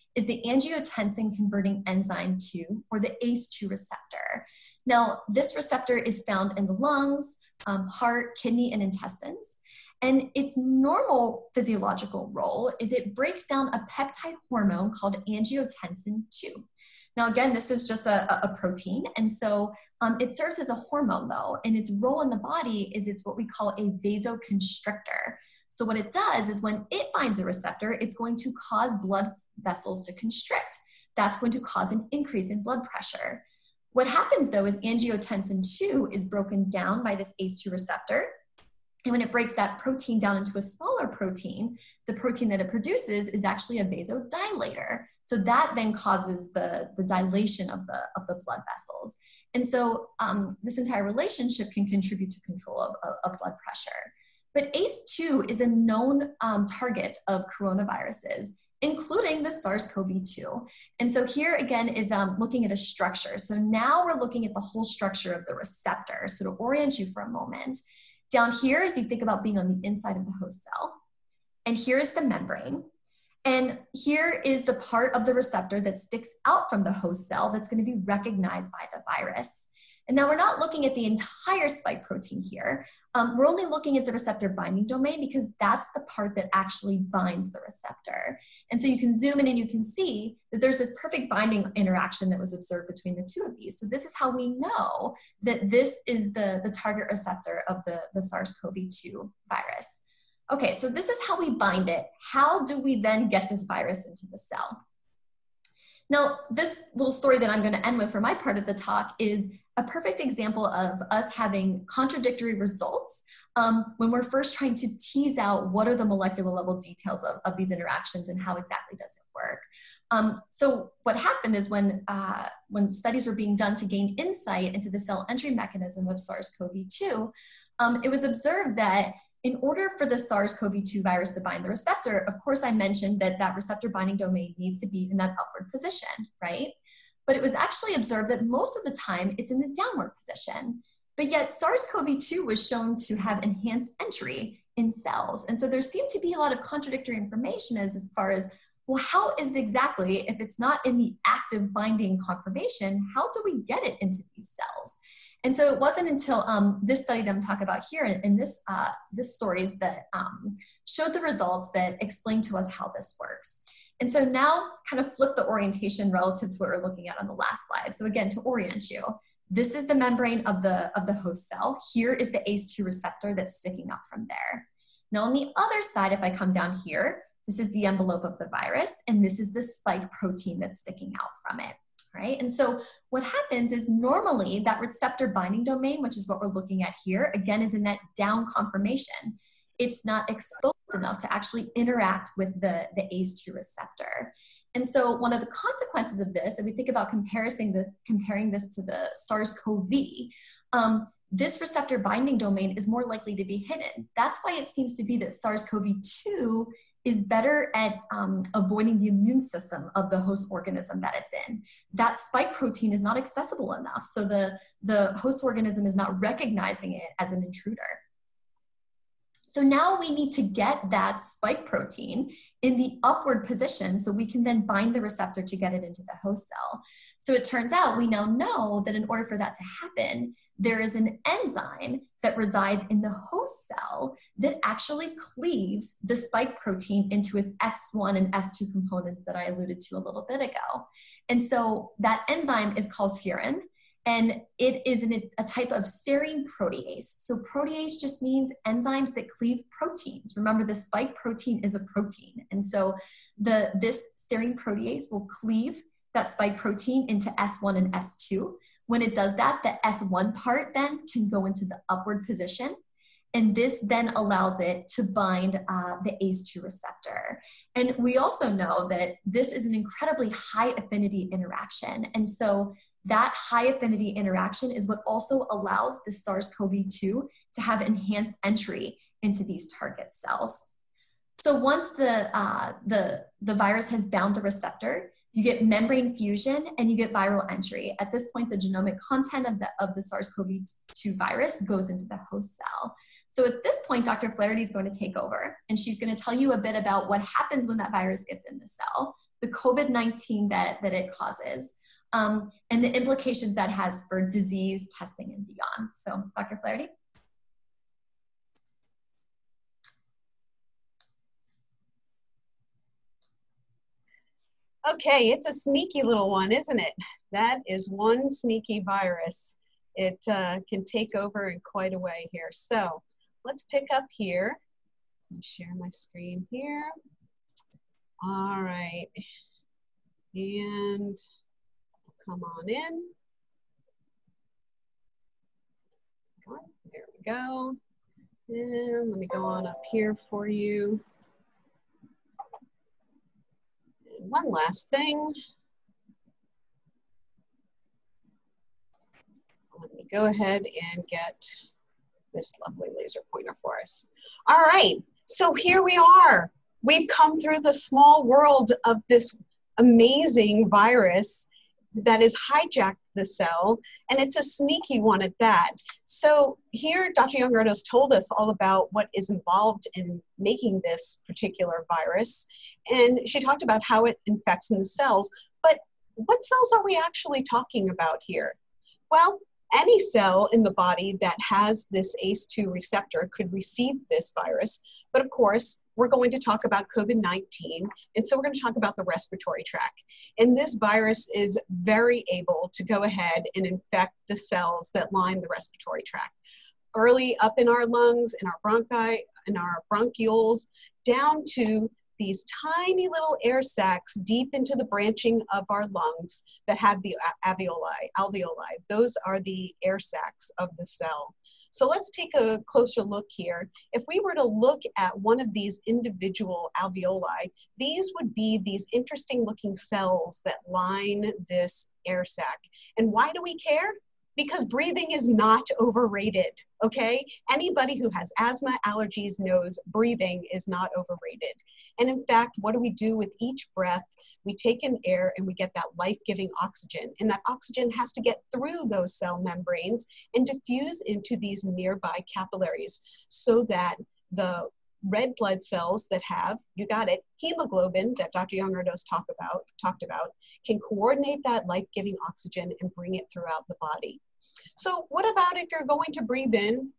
is the angiotensin converting enzyme 2, or the ACE2 receptor. Now, this receptor is found in the lungs, heart, kidney, and intestines. And its normal physiological role is it breaks down a peptide hormone called angiotensin 2. Now, again, this is just a protein, and so it serves as a hormone, though, and its role in the body is it's what we call a vasoconstrictor. So what it does is when it binds a receptor, it's going to cause blood vessels to constrict. That's going to cause an increase in blood pressure. What happens, though, is angiotensin 2 is broken down by this ACE2 receptor. And when it breaks that protein down into a smaller protein, the protein that it produces is actually a vasodilator. So that then causes the dilation of the blood vessels. And so this entire relationship can contribute to control of blood pressure. But ACE2 is a known target of coronaviruses, including the SARS-CoV-2. And so here again is looking at a structure. So now we're looking at the whole structure of the receptor. So to orient you for a moment, down here is you think about being on the inside of the host cell. And here is the membrane. And here is the part of the receptor that sticks out from the host cell that's going to be recognized by the virus. And now we're not looking at the entire spike protein here. We're only looking at the receptor binding domain because that's the part that actually binds the receptor. And so you can zoom in and you can see that there's this perfect binding interaction that was observed between the two of these. So this is how we know that this is the target receptor of the SARS-CoV-2 virus. Okay, so this is how we bind it. How do we then get this virus into the cell? Now, this little story that I'm going to end with for my part of the talk is a perfect example of us having contradictory results when we're first trying to tease out what are the molecular level details of these interactions and how exactly does it work. So what happened is when studies were being done to gain insight into the cell entry mechanism of SARS-CoV-2, it was observed that in order for the SARS-CoV-2 virus to bind the receptor, of course, I mentioned that that receptor binding domain needs to be in that upward position, right? But it was actually observed that most of the time it's in the downward position. But yet SARS-CoV-2 was shown to have enhanced entry in cells. And so there seemed to be a lot of contradictory information as far as, well, how is it exactly, if it's not in the active binding conformation, how do we get it into these cells? And so it wasn't until this study that I'm talking about here in this story that showed the results that explained to us how this works. And so now kind of flip the orientation relative to what we're looking at on the last slide. So again, to orient you, this is the membrane of the host cell. Here is the ACE2 receptor that's sticking up from there. Now on the other side, if I come down here, this is the envelope of the virus, and this is the spike protein that's sticking out from it. Right? And so what happens is normally that receptor binding domain, which is what we're looking at here, again, is in that down conformation. It's not exposed enough to actually interact with the ACE2 receptor. And so one of the consequences of this, if we think about comparing this to the SARS-CoV, this receptor binding domain is more likely to be hidden. That's why it seems to be that SARS-CoV-2 is better at avoiding the immune system of the host organism that it's in. That spike protein is not accessible enough, so the host organism is not recognizing it as an intruder. So now we need to get that spike protein in the upward position so we can then bind the receptor to get it into the host cell. So it turns out we now know that in order for that to happen, there is an enzyme that resides in the host cell that actually cleaves the spike protein into its S1 and S2 components that I alluded to a little bit ago. And so that enzyme is called furin. And it is a type of serine protease. So protease just means enzymes that cleave proteins. Remember, the spike protein is a protein. And so this serine protease will cleave that spike protein into S1 and S2. When it does that, the S1 part then can go into the upward position. And this then allows it to bind the ACE2 receptor. And we also know that this is an incredibly high affinity interaction. And so that high affinity interaction is what also allows the SARS-CoV-2 to have enhanced entry into these target cells. So once the virus has bound the receptor, you get membrane fusion and you get viral entry. At this point, the genomic content of the SARS-CoV-2 virus goes into the host cell. So at this point, Dr. Flaherty is going to take over, and she's going to tell you a bit about what happens when that virus gets in the cell. the COVID-19 that it causes, and the implications that has for disease testing and beyond. So Dr. Flaherty? Okay, it's a sneaky little one, isn't it? That is one sneaky virus. It can take over in quite a way here. So let's pick up here. Let me share my screen here. All right. And come on in. There we go. And let me go on up here for you. And one last thing. Let me go ahead and get this lovely laser pointer for us. All right, so here we are. We've come through the small world of this amazing virus that has hijacked the cell, and it's a sneaky one at that. So here, Dr. Young-Erdos told us all about what is involved in making this particular virus, and she talked about how it infects in the cells, but what cells are we actually talking about here? Well, any cell in the body that has this ACE2 receptor could receive this virus, but of course, we're going to talk about COVID-19, and so we're going to talk about the respiratory tract. And this virus is very able to go ahead and infect the cells that line the respiratory tract. Early up in our lungs, in our bronchi, in our bronchioles, down to these tiny little air sacs deep into the branching of our lungs that have the alveoli. Those are the air sacs of the cell. So let's take a closer look here. If we were to look at one of these individual alveoli, these would be these interesting looking cells that line this air sac. And why do we care? Because breathing is not overrated, okay? Anybody who has asthma, allergies knows breathing is not overrated. And in fact, what do we do with each breath? We take in air and we get that life-giving oxygen. And that oxygen has to get through those cell membranes and diffuse into these nearby capillaries so that the red blood cells that have, you got it, hemoglobin that Dr. Young-Erdos talked about, can coordinate that life-giving oxygen and bring it throughout the body. So what about if you're going to breathe in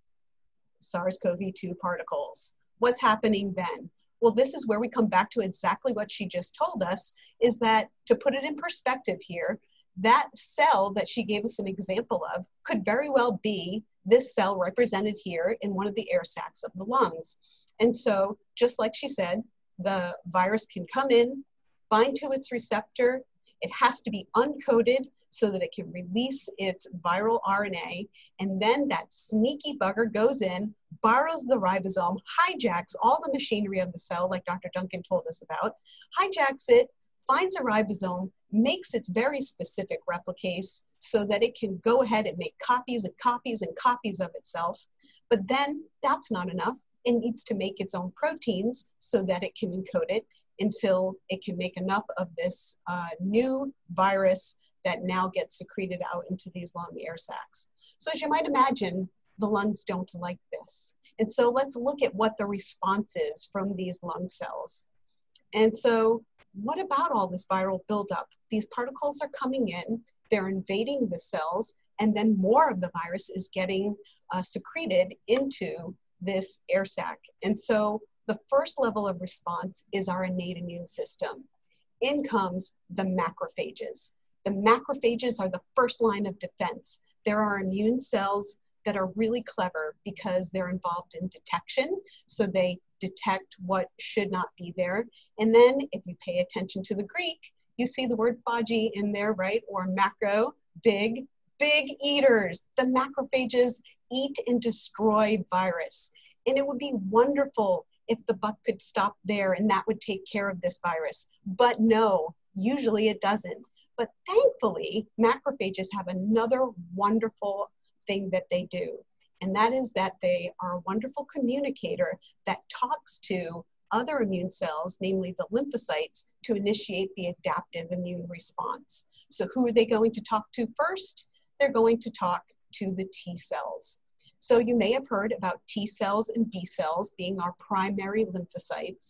SARS-CoV-2 particles? What's happening then? Well, this is where we come back to exactly what she just told us, is that, to put it in perspective here, that cell that she gave us an example of could very well be this cell represented here in one of the air sacs of the lungs. And so, just like she said, the virus can come in, bind to its receptor, it has to be uncoated so that it can release its viral RNA, and then that sneaky bugger goes in, borrows the ribosome, hijacks all the machinery of the cell, like Dr. Duncan told us about, hijacks it, finds a ribosome, makes its very specific replicase so that it can go ahead and make copies and copies and copies of itself. But then that's not enough. It needs to make its own proteins so that it can encode it until it can make enough of this new virus that now gets secreted out into these lung air sacs. So as you might imagine, the lungs don't like this. And so let's look at what the response is from these lung cells. And so what about all this viral buildup? These particles are coming in, they're invading the cells, and then more of the virus is getting secreted into this air sac. And so the first level of response is our innate immune system. In comes the macrophages. The macrophages are the first line of defense. There are immune cells that are really clever because they're involved in detection. So they detect what should not be there. And then if you pay attention to the Greek, you see the word phagy in there, right? Or macro, big, big eaters. The macrophages eat and destroy virus. And it would be wonderful if the buck could stop there and that would take care of this virus. But no, usually it doesn't. But thankfully, macrophages have another wonderful thing that they do. And that is that they are a wonderful communicator that talks to other immune cells, namely the lymphocytes, to initiate the adaptive immune response. So who are they going to talk to first? They're going to talk to the T cells. So you may have heard about T cells and B cells being our primary lymphocytes,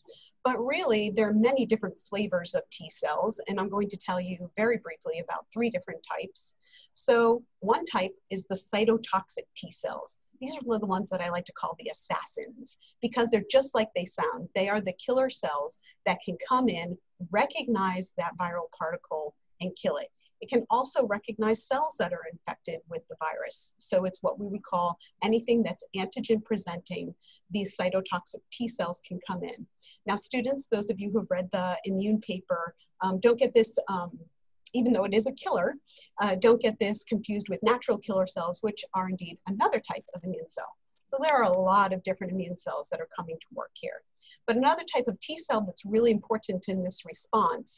But really, there are many different flavors of T cells, and I'm going to tell you very briefly about 3 different types. So one type is the cytotoxic T cells. These are the ones that I like to call the assassins, because they're just like they sound. They are the killer cells that can come in, recognize that viral particle, and kill it. It can also recognize cells that are infected with the virus. So it's what we would call anything that's antigen presenting. These cytotoxic T cells can come in. Now, students, those of you who have read the immune paper, don't get this, even though it is a killer, don't get this confused with natural killer cells, which are indeed another type of immune cell. So there are a lot of different immune cells that are coming to work here. But another type of T cell that's really important in this response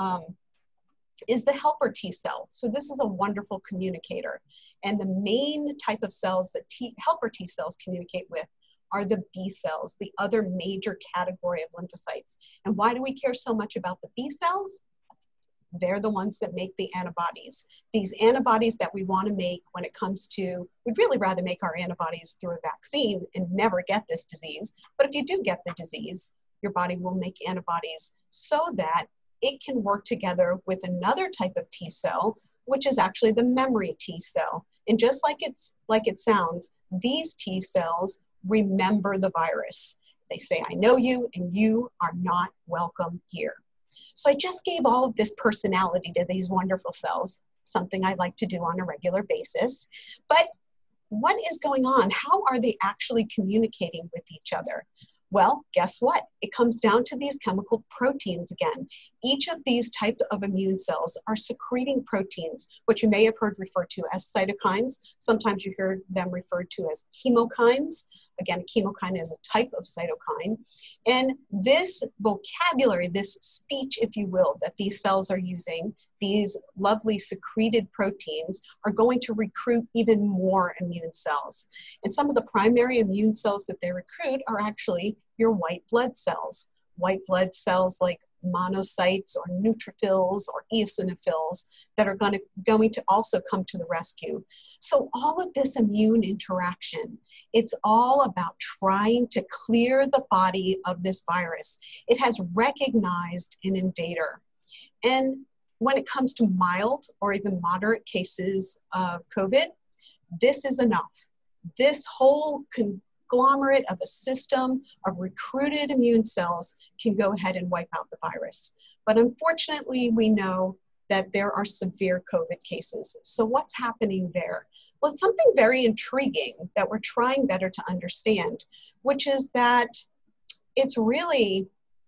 is the helper T cell. So this is a wonderful communicator. And the main type of cells that helper T cells communicate with are the B cells, the other major category of lymphocytes. And why do we care so much about the B cells? They're the ones that make the antibodies. These antibodies that we want to make when it comes to, we'd really rather make our antibodies through a vaccine and never get this disease. But if you do get the disease, your body will make antibodies so that it can work together with another type of T cell, which is actually the memory T cell. And just like it sounds, these T cells remember the virus. They say, I know you and you are not welcome here. So I just gave all of this personality to these wonderful cells, something I like to do on a regular basis. But what is going on? How are they actually communicating with each other? Well, guess what? It comes down to these chemical proteins again. Each of these types of immune cells are secreting proteins, which you may have heard referred to as cytokines. Sometimes you hear them referred to as chemokines. Again, a chemokine is a type of cytokine. And this vocabulary, this speech, if you will, that these cells are using, these lovely secreted proteins, are going to recruit even more immune cells. And some of the primary immune cells that they recruit are actually your white blood cells. White blood cells like monocytes or neutrophils or eosinophils that are going to also come to the rescue. So all of this immune interaction, it's all about trying to clear the body of this virus. It has recognized an invader. And when it comes to mild or even moderate cases of COVID, this is enough. This whole conglomerate of a system of recruited immune cells can go ahead and wipe out the virus. But unfortunately, we know that there are severe COVID cases. So what's happening there? Well, it's something very intriguing that we're trying better to understand, which is that it's really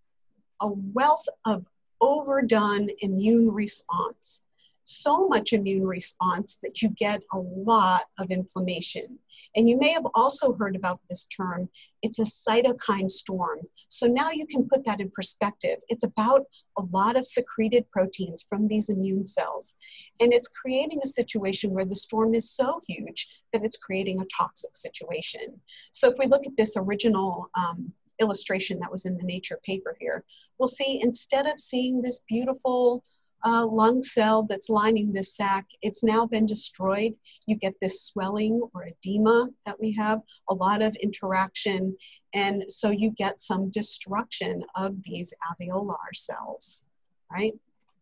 a wealth of overdone immune response. So much immune response that you get a lot of inflammation. And you may have also heard about this term. It's a cytokine storm. So now you can put that in perspective. It's about a lot of secreted proteins from these immune cells. And it's creating a situation where the storm is so huge that it's creating a toxic situation. So if we look at this original illustration that was in the Nature paper here, we'll see instead of seeing this beautiful lung cell that's lining this sac, it's now been destroyed. You get this swelling or edema that we have, a lot of interaction, and so you get some destruction of these alveolar cells, right?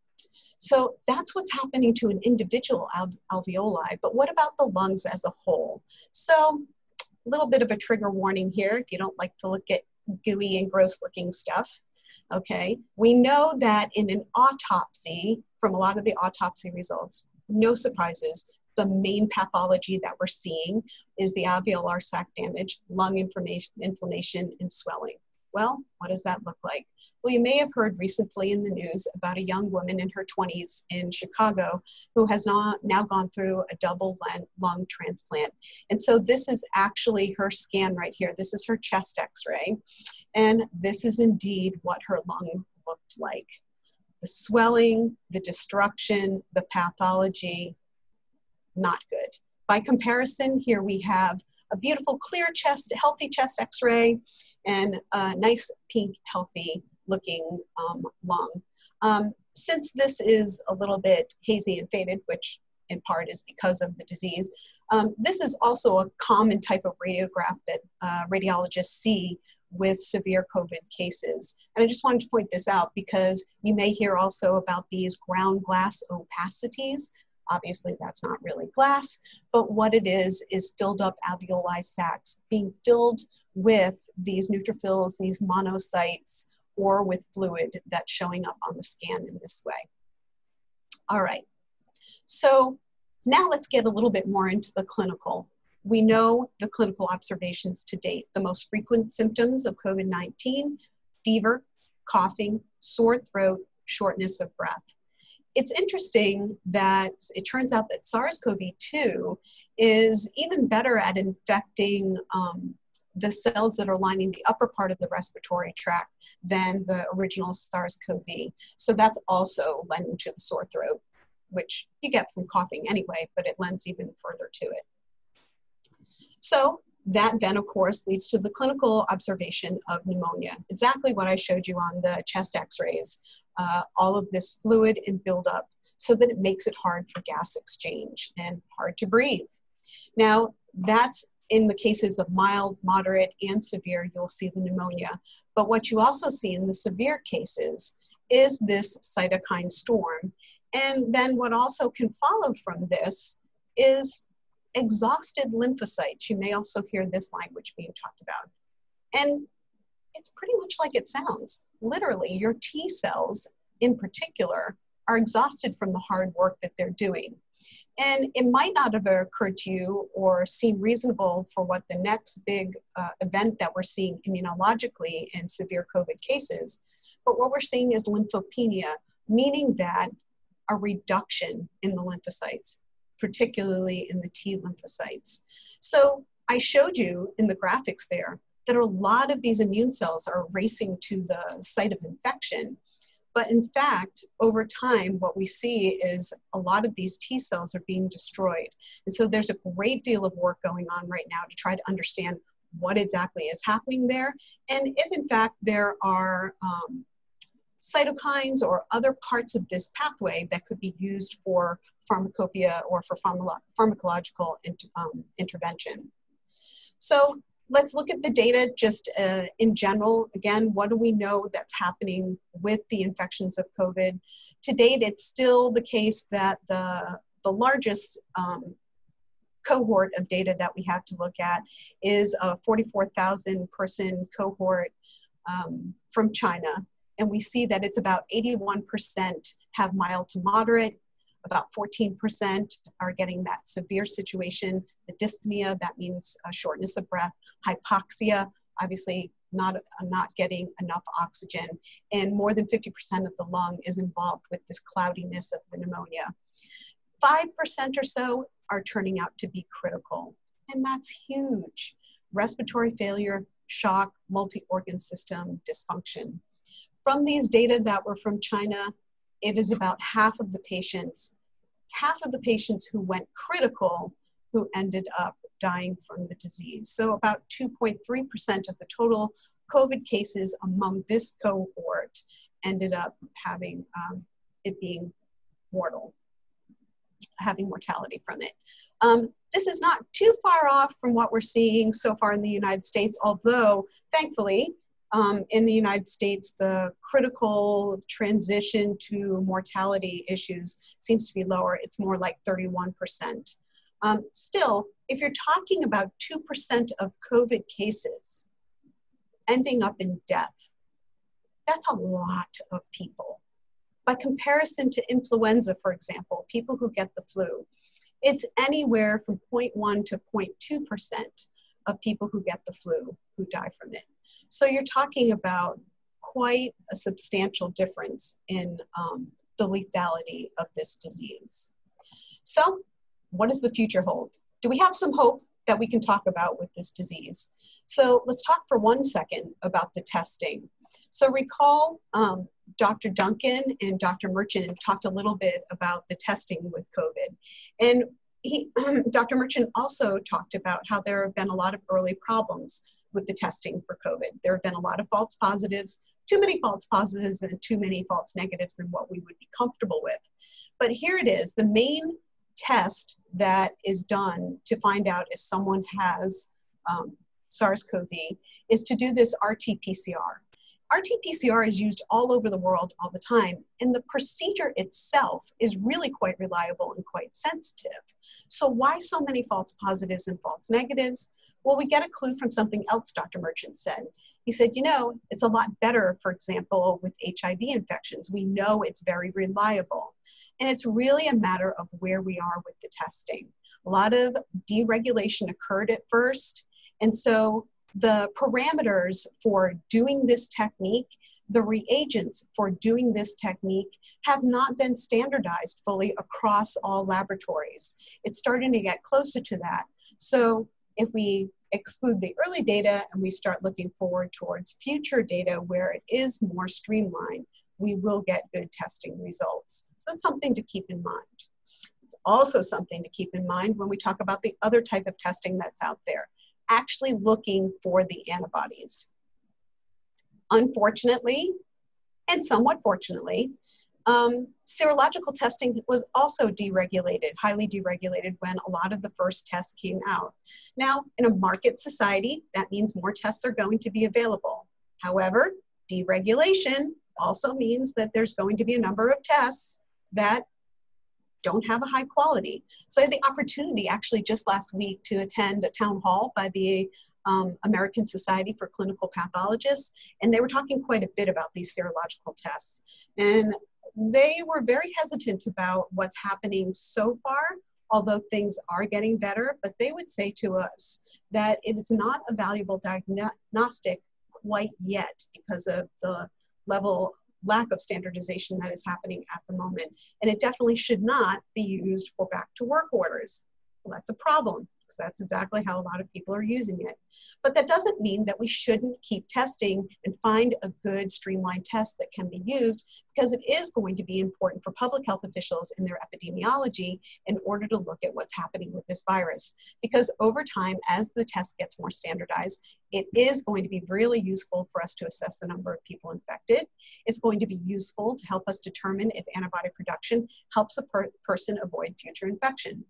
So that's what's happening to an individual alveoli, but what about the lungs as a whole? So a little bit of a trigger warning here if you don't like to look at gooey and gross looking stuff. Okay, we know that in an autopsy, from a lot of the autopsy results, no surprises, the main pathology that we're seeing is the alveolar sac damage, lung inflammation, and swelling. Well, what does that look like? Well, you may have heard recently in the news about a young woman in her 20s in Chicago who has now gone through a double lung transplant. And so this is actually her scan right here. This is her chest x-ray. And this is indeed what her lung looked like. The swelling, the destruction, the pathology, not good. By comparison, here we have a beautiful clear chest, healthy chest x-ray, and a nice pink, healthy looking lung. Since this is a little bit hazy and faded, which in part is because of the disease, this is also a common type of radiograph that radiologists see with severe COVID cases. And I just wanted to point this out because you may hear also about these ground glass opacities. Obviously, that's not really glass, but what it is filled up alveoli sacs being filled with these neutrophils, these monocytes, or with fluid that's showing up on the scan in this way. All right, so now let's get a little bit more into the clinical. We know the clinical observations to date. The most frequent symptoms of COVID-19, fever, coughing, sore throat, shortness of breath. It's interesting that it turns out that SARS-CoV-2 is even better at infecting the cells that are lining the upper part of the respiratory tract than the original SARS-CoV. So that's also lending to the sore throat, which you get from coughing anyway, but it lends even further to it. So that then, of course, leads to the clinical observation of pneumonia. Exactly what I showed you on the chest x-rays. All of this fluid and buildup so that it makes it hard for gas exchange and hard to breathe. Now, that's in the cases of mild, moderate, and severe, you'll see the pneumonia. But what you also see in the severe cases is this cytokine storm. And then what also can follow from this is exhausted lymphocytes. You may also hear this language being talked about. And it's pretty much like it sounds. Literally, your T cells in particular are exhausted from the hard work that they're doing. And it might not have occurred to you or seem reasonable for what the next big event that we're seeing immunologically in severe COVID cases, but what we're seeing is lymphopenia, meaning that a reduction in the lymphocytes, particularly in the T lymphocytes. So I showed you in the graphics there that a lot of these immune cells are racing to the site of infection. But in fact, over time, what we see is a lot of these T cells are being destroyed. And so there's a great deal of work going on right now to try to understand what exactly is happening there. And if in fact there are cytokines or other parts of this pathway that could be used for pharmacopoeia or for pharmacological intervention. So let's look at the data just in general. Again, what do we know that's happening with the infections of COVID? To date, it's still the case that the largest cohort of data that we have to look at is a 44,000 person cohort from China. And we see that it's about 81% have mild to moderate, about 14% are getting that severe situation, the dyspnea, that means shortness of breath, hypoxia, obviously not getting enough oxygen, and more than 50% of the lung is involved with this cloudiness of the pneumonia. 5% or so are turning out to be critical, and that's huge. Respiratory failure, shock, multi-organ system dysfunction. From these data that were from China, it is about half of the patients who went critical who ended up dying from the disease. So about 2.3% of the total COVID cases among this cohort ended up having it being mortal, having mortality from it. This is not too far off from what we're seeing so far in the United States, although thankfully, in the United States, the critical transition to mortality issues seems to be lower. It's more like 31%. Still, if you're talking about 2% of COVID cases ending up in death, that's a lot of people. By comparison to influenza, for example, people who get the flu, it's anywhere from 0.1 to 0.2% of people who get the flu who die from it. So you're talking about quite a substantial difference in the lethality of this disease. So what does the future hold? Do we have some hope that we can talk about with this disease? So let's talk for 1 second about the testing. So recall Dr. Duncan and Dr. Merchant talked a little bit about the testing with COVID. And Dr. Merchant also talked about how there have been a lot of early problems with the testing for COVID. There have been a lot of false positives, too many false positives and too many false negatives than what we would be comfortable with. But here it is, the main test that is done to find out if someone has SARS-CoV is to do this RT-PCR. RT-PCR is used all over the world all the time, and the procedure itself is really quite reliable and quite sensitive. So why so many false positives and false negatives? Well, we get a clue from something else Dr. Merchant said. He said, you know, it's a lot better, for example, with HIV infections. We know it's very reliable. And it's really a matter of where we are with the testing. A lot of deregulation occurred at first, and so the parameters for doing this technique, the reagents for doing this technique have not been standardized fully across all laboratories. It's starting to get closer to that. So if we exclude the early data and we start looking forward towards future data where it is more streamlined, we will get good testing results. So that's something to keep in mind. It's also something to keep in mind when we talk about the other type of testing that's out there, actually looking for the antibodies. Unfortunately, and somewhat fortunately, serological testing was also deregulated, highly deregulated when a lot of the first tests came out. Now, in a market society, that means more tests are going to be available. However, deregulation also means that there's going to be a number of tests that don't have a high quality. So I had the opportunity actually just last week to attend a town hall by the American Society for Clinical Pathologists, and they were talking quite a bit about these serological tests. And they were very hesitant about what's happening so far, although things are getting better, but they would say to us that it is not a valuable diagnostic quite yet because of the lack of standardization that is happening at the moment. And it definitely should not be used for back to work orders. Well, that's a problem, because that's exactly how a lot of people are using it. But that doesn't mean that we shouldn't keep testing and find a good streamlined test that can be used, because it is going to be important for public health officials in their epidemiology in order to look at what's happening with this virus. Because over time, as the test gets more standardized, it is going to be really useful for us to assess the number of people infected. It's going to be useful to help us determine if antibody production helps a person avoid future infection.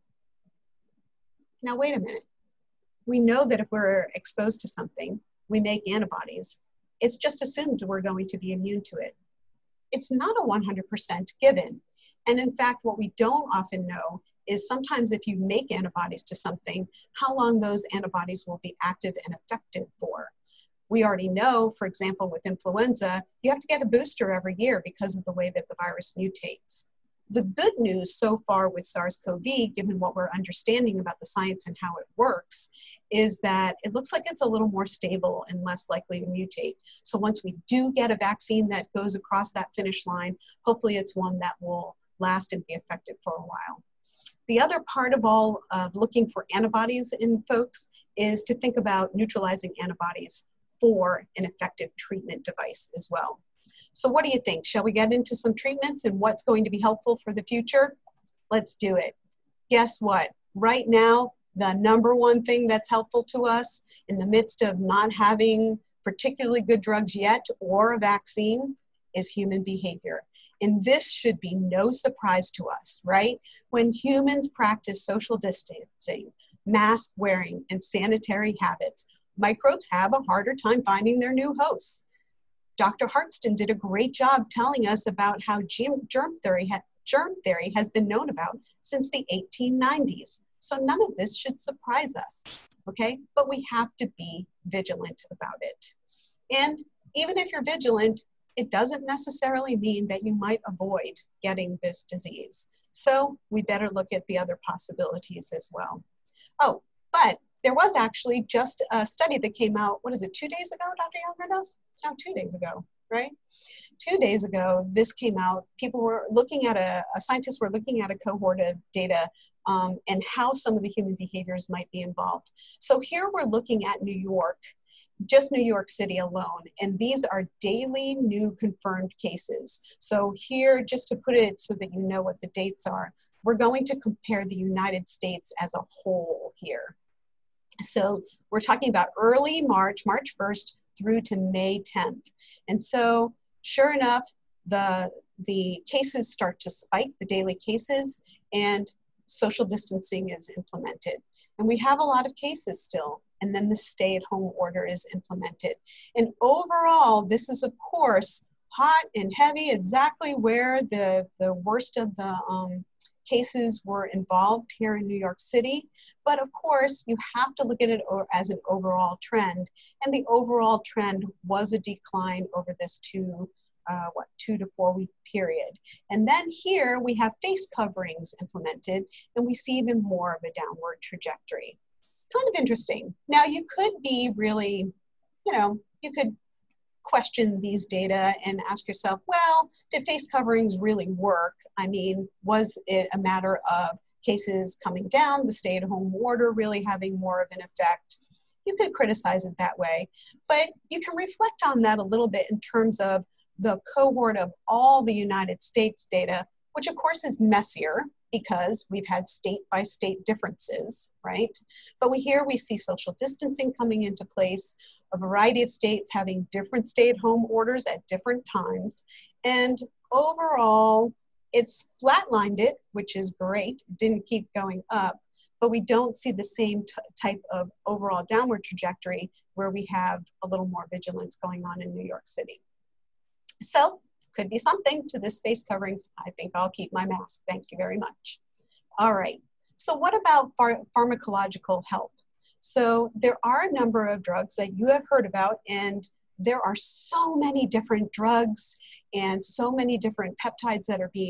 Now, wait a minute. We know that if we're exposed to something, we make antibodies. It's just assumed we're going to be immune to it. It's not a 100% given. And in fact, what we don't often know is sometimes if you make antibodies to something, how long those antibodies will be active and effective for. We already know, for example, with influenza, you have to get a booster every year because of the way that the virus mutates. The good news so far with SARS-CoV, given what we're understanding about the science and how it works, is that it looks like it's a little more stable and less likely to mutate. So once we do get a vaccine that goes across that finish line, hopefully it's one that will last and be effective for a while. The other part of all of looking for antibodies in folks is to think about neutralizing antibodies for an effective treatment device as well. So what do you think? Shall we get into some treatments and what's going to be helpful for the future? Let's do it. Guess what? Right now, the number one thing that's helpful to us in the midst of not having particularly good drugs yet or a vaccine is human behavior. And this should be no surprise to us, right? When humans practice social distancing, mask wearing, and sanitary habits, microbes have a harder time finding their new hosts. Dr. Hartston did a great job telling us about how germ theory has been known about since the 1890s. So none of this should surprise us, okay? But we have to be vigilant about it. And even if you're vigilant, it doesn't necessarily mean that you might avoid getting this disease. So we better look at the other possibilities as well. Oh, but there was actually just a study that came out, what is it, 2 days ago, Dr. Youngernos? It's now 2 days ago, right? 2 days ago, this came out. People were looking at scientists were looking at a cohort of data and how some of the human behaviors might be involved. So here we're looking at New York, just New York City alone, and these are daily new confirmed cases. So here, just to put it so that you know what the dates are, we're going to compare the United States as a whole here. So we're talking about early March 1st through to May 10th. And so sure enough, the cases start to spike, the daily cases, and social distancing is implemented. And we have a lot of cases still. And then the stay-at-home order is implemented. And overall, this is, of course, hot and heavy, exactly where the worst of the cases were involved here in New York City. But of course, you have to look at it as an overall trend. And the overall trend was a decline over this 2 to 4 week period. And then here we have face coverings implemented, and we see even more of a downward trajectory. Kind of interesting. Now you could be really, you could question these data and ask yourself, well, did face coverings really work? I mean, was it a matter of cases coming down, the stay-at-home order really having more of an effect? You could criticize it that way, but you can reflect on that a little bit in terms of the cohort of all the United States data, which of course is messier because we've had state-by-state differences, right? But here we see social distancing coming into place, a variety of states having different stay-at-home orders at different times. And overall, it's flatlined it, which is great. It didn't keep going up, but we don't see the same type of overall downward trajectory where we have a little more vigilance going on in New York City. So, could be something to this face coverings. I think I'll keep my mask. Thank you very much. All right. So what about pharmacological help? So there are a number of drugs that you have heard about, and there are so many different drugs and so many different peptides that are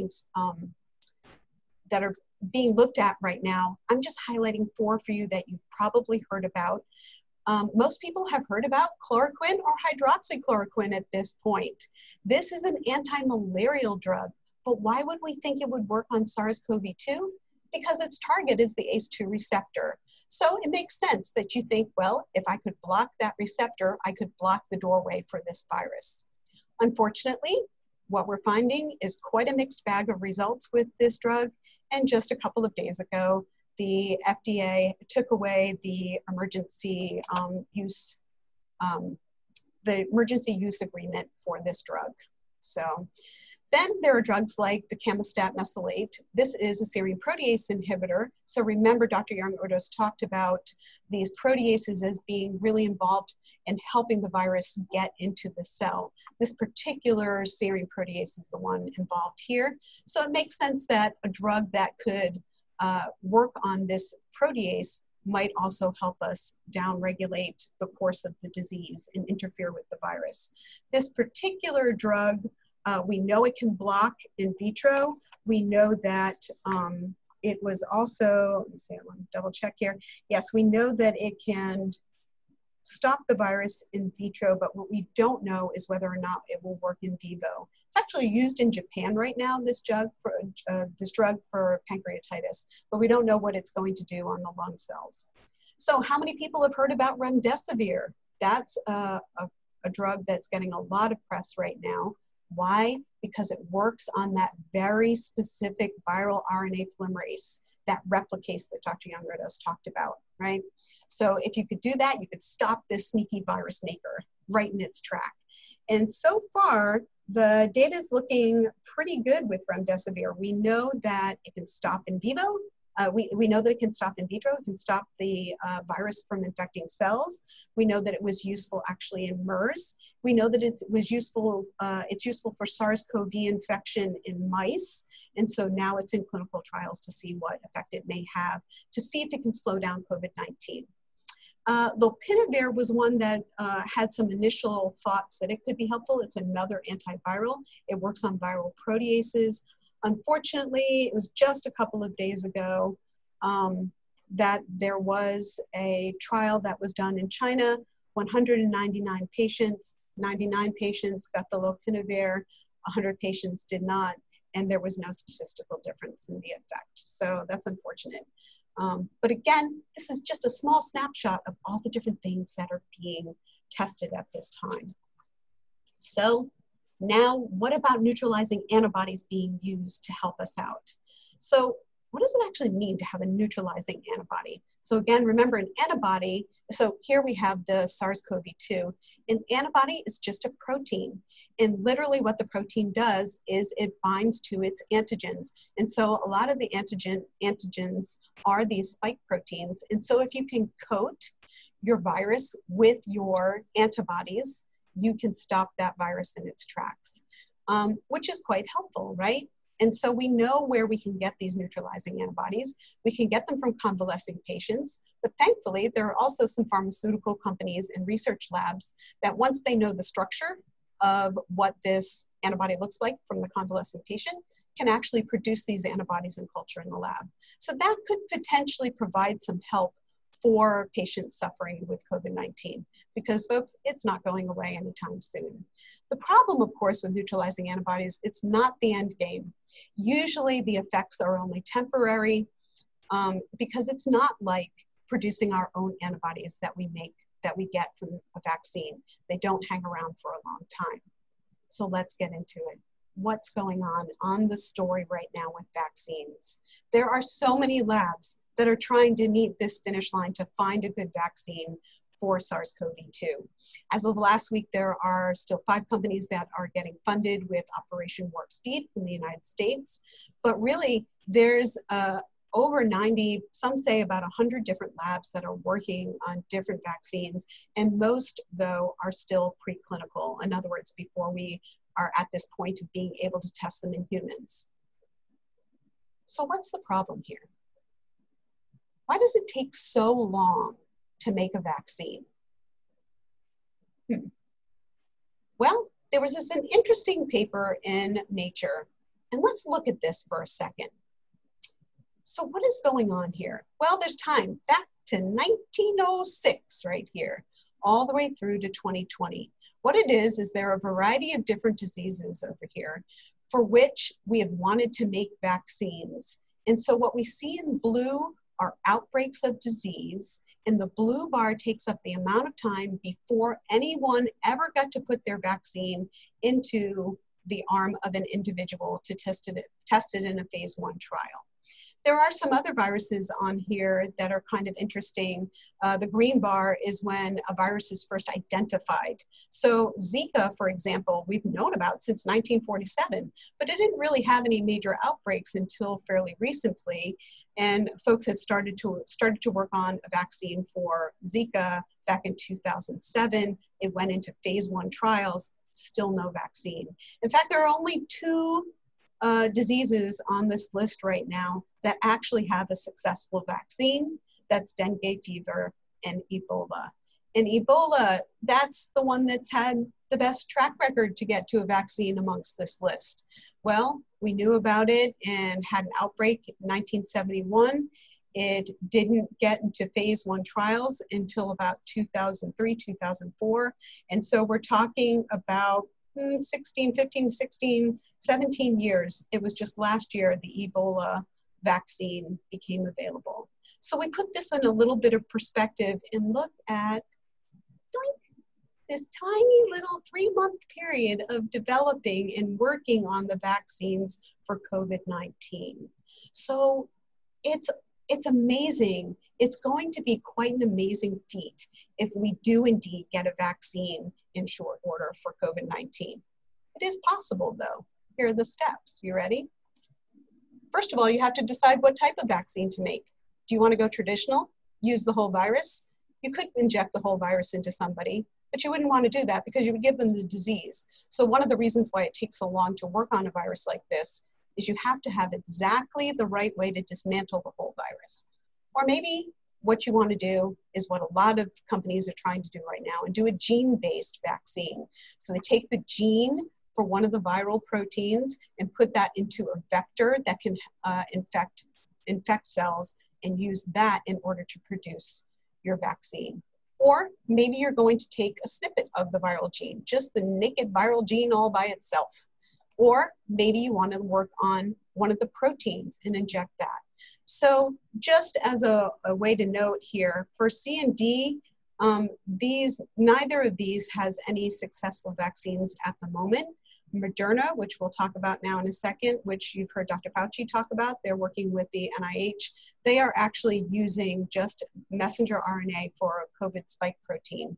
being looked at right now. I'm just highlighting 4 for you that you've probably heard about. Most people have heard about chloroquine or hydroxychloroquine at this point. This is an anti-malarial drug, but why would we think it would work on SARS-CoV-2? Because its target is the ACE2 receptor. So it makes sense that you think, well, if I could block that receptor, I could block the doorway for this virus. Unfortunately, what we're finding is quite a mixed bag of results with this drug. And just a couple of days ago, the FDA took away the emergency use agreement for this drug. So then there are drugs like the Camastat mesylate. This is a serine protease inhibitor. So remember, Dr. Young-Erdos talked about these proteases as being really involved in helping the virus get into the cell. This particular serine protease is the one involved here. So it makes sense that a drug that could work on this protease might also help us downregulate the course of the disease and interfere with the virus. This particular drug, we know it can block in vitro. We know that it was also, let me see, I want to double check here. Yes, we know that it can stop the virus in vitro, but what we don't know is whether or not it will work in vivo. It's actually used in Japan right now, this drug for pancreatitis, but we don't know what it's going to do on the lung cells. So how many people have heard about remdesivir? That's a drug that's getting a lot of press right now. Why? Because it works on that very specific viral RNA polymerase, that replicase that Dr. Young-Erdos talked about, right? So if you could do that, you could stop this sneaky virus maker right in its track. And so far, the data is looking pretty good with remdesivir. We know that it can stop in vivo. We know that it can stop in vitro. It can stop the virus from infecting cells. We know that it was useful actually in MERS. We know that it's useful for SARS-CoV infection in mice. And so now it's in clinical trials to see what effect it may have, to see if it can slow down COVID-19. Lopinavir was one that had some initial thoughts that it could be helpful. It's another antiviral. It works on viral proteases. Unfortunately, it was just a couple of days ago that there was a trial that was done in China, 199 patients, 99 patients got the lopinavir, 100 patients did not, and there was no statistical difference in the effect. So that's unfortunate. But again, this is just a small snapshot of all the different things that are being tested at this time. So now, what about neutralizing antibodies being used to help us out? So what does it actually mean to have a neutralizing antibody? So again, remember an antibody, so here we have the SARS-CoV-2. An antibody is just a protein. And literally what the protein does is it binds to its antigens. And so a lot of the antigens are these spike proteins. And so if you can coat your virus with your antibodies, you can stop that virus in its tracks, which is quite helpful, right? And so we know where we can get these neutralizing antibodies. We can get them from convalescing patients, but thankfully there are also some pharmaceutical companies and research labs that once they know the structure of what this antibody looks like from the convalescent patient, can actually produce these antibodies in culture in the lab. So that could potentially provide some help for patients suffering with COVID-19, because folks, it's not going away anytime soon. The problem, of course, with neutralizing antibodies, it's not the end game. Usually the effects are only temporary because it's not like producing our own antibodies that we make, that we get from a vaccine. They don't hang around for a long time. So let's get into it. What's going on the story right now with vaccines? There are so many labs that are trying to meet this finish line to find a good vaccine for SARS-CoV-2. As of last week, there are still 5 companies that are getting funded with Operation Warp Speed from the United States. But really, there's over 90, some say about 100 different labs that are working on different vaccines. And most, though, are still preclinical. In other words, before we are at this point of being able to test them in humans. So what's the problem here? Why does it take so long to make a vaccine? Well, there was an interesting paper in Nature, and let's look at this for a second. So what is going on here? Well, there's time back to 1906 right here, all the way through to 2020. What it is there are a variety of different diseases over here for which we have wanted to make vaccines. And so what we see in blue are outbreaks of disease, and the blue bar takes up the amount of time before anyone ever got to put their vaccine into the arm of an individual to test it in a phase 1 trial. There are some other viruses on here that are kind of interesting. The green bar is when a virus is first identified. So Zika, for example, we've known about since 1947, but it didn't really have any major outbreaks until fairly recently. And folks have started to work on a vaccine for Zika back in 2007. It went into phase 1 trials, still no vaccine. In fact, there are only 2 diseases on this list right now that actually have a successful vaccine. That's dengue fever and Ebola. And Ebola, that's the one that's had the best track record to get to a vaccine amongst this list. Well, we knew about it and had an outbreak in 1971. It didn't get into phase 1 trials until about 2003, 2004. And so we're talking about 17 years. It was just last year the Ebola vaccine became available. So we put this in a little bit of perspective and look at this tiny little 3-month period of developing and working on the vaccines for COVID-19. So it's amazing. It's going to be quite an amazing feat if we do indeed get a vaccine in short order for COVID-19. It is possible though. Here are the steps. You ready? First of all, you have to decide what type of vaccine to make. Do you want to go traditional? Use the whole virus? You could inject the whole virus into somebody, but you wouldn't want to do that because you would give them the disease. So one of the reasons why it takes so long to work on a virus like this is you have to have exactly the right way to dismantle the whole virus. Or maybe what you want to do is what a lot of companies are trying to do right now and do a gene-based vaccine. So they take the gene for one of the viral proteins and put that into a vector that can infect cells and use that in order to produce your vaccine. Or maybe you're going to take a snippet of the viral gene, just the naked viral gene all by itself. Or maybe you want to work on one of the proteins and inject that. So just as a way to note here, for C and D, neither of these has any successful vaccines at the moment. Moderna, which we'll talk about now in a second, which you've heard Dr. Fauci talk about. They're working with the NIH. They are actually using just messenger RNA for a COVID spike protein.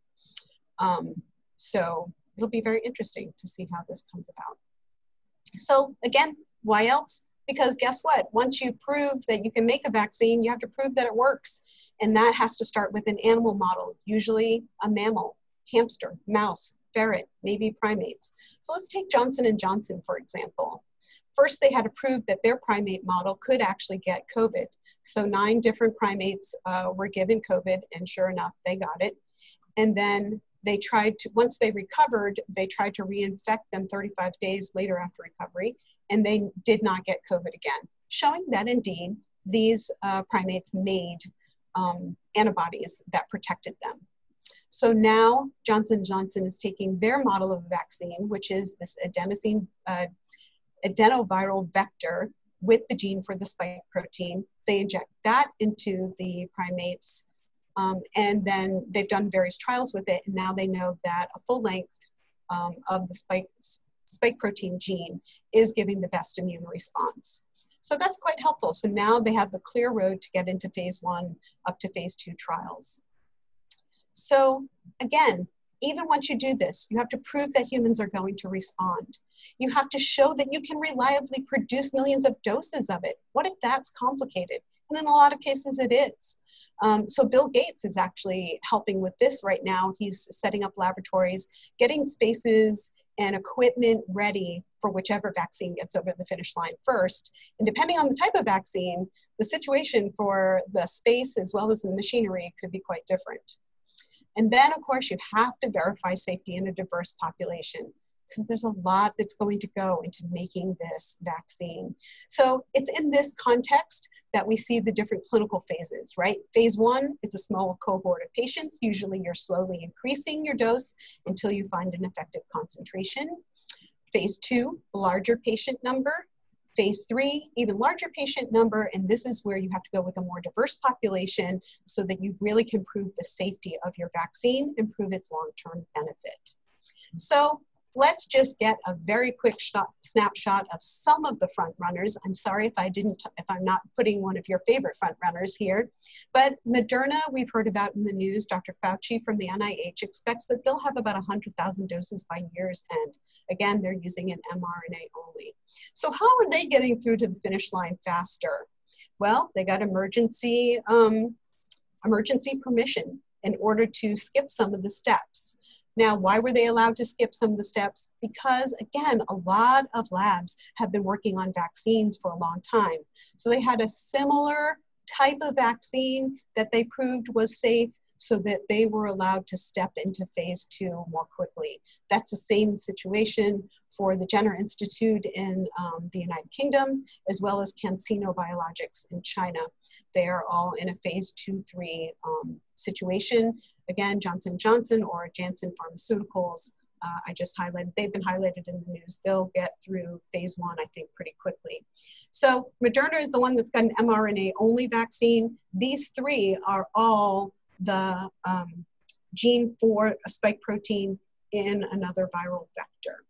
So it'll be very interesting to see how this comes about. So again, why else? Because guess what? Once you prove that you can make a vaccine, you have to prove that it works. And that has to start with an animal model, usually a mammal, hamster, mouse, ferret, maybe primates. So let's take Johnson & Johnson, for example. First, they had to prove that their primate model could actually get COVID. So 9 different primates were given COVID, and sure enough, they got it. And then they tried to, once they recovered, they tried to reinfect them 35 days later after recovery, and they did not get COVID again, showing that indeed these primates made antibodies that protected them. So now Johnson & Johnson is taking their model of a vaccine, which is this adenoviral vector with the gene for the spike protein. They inject that into the primates, and then they've done various trials with it, and now they know that a full length of the spike protein gene is giving the best immune response. So that's quite helpful. So now they have the clear road to get into phase 1 up to phase 2 trials. So again, even once you do this, you have to prove that humans are going to respond. You have to show that you can reliably produce millions of doses of it. What if that's complicated? And in a lot of cases it is. So Bill Gates is actually helping with this right now. He's setting up laboratories, getting spaces and equipment ready for whichever vaccine gets over the finish line first. And depending on the type of vaccine, the situation for the space as well as the machinery could be quite different. And then, of course, you have to verify safety in a diverse population. So there's a lot that's going to go into making this vaccine. So it's in this context that we see the different clinical phases, right? Phase 1 is a small cohort of patients. Usually you're slowly increasing your dose until you find an effective concentration. Phase 2, larger patient number. Phase 3, even larger patient number, and this is where you have to go with a more diverse population so that you really can prove the safety of your vaccine and prove its long-term benefit. So let's just get a very quick snapshot of some of the front runners. I'm sorry if I'm not putting one of your favorite front runners here, but Moderna, we've heard about in the news. Dr. Fauci from the NIH expects that they'll have about 100,000 doses by year's end. Again, they're using an mRNA only. So how are they getting through to the finish line faster? Well, they got emergency permission in order to skip some of the steps. Now, why were they allowed to skip some of the steps? Because, again, a lot of labs have been working on vaccines for a long time. So they had a similar type of vaccine that they proved was safe so that they were allowed to step into phase 2 more quickly. That's the same situation for the Jenner Institute in the United Kingdom, as well as CanSino Biologics in China. They are all in a phase 2-3 situation. Again, Johnson & Johnson or Janssen Pharmaceuticals, I just highlighted, they've been highlighted in the news. They'll get through phase 1, I think, pretty quickly. So Moderna is the one that's got an mRNA-only vaccine. These 3 are all the gene for a spike protein in another viral vector.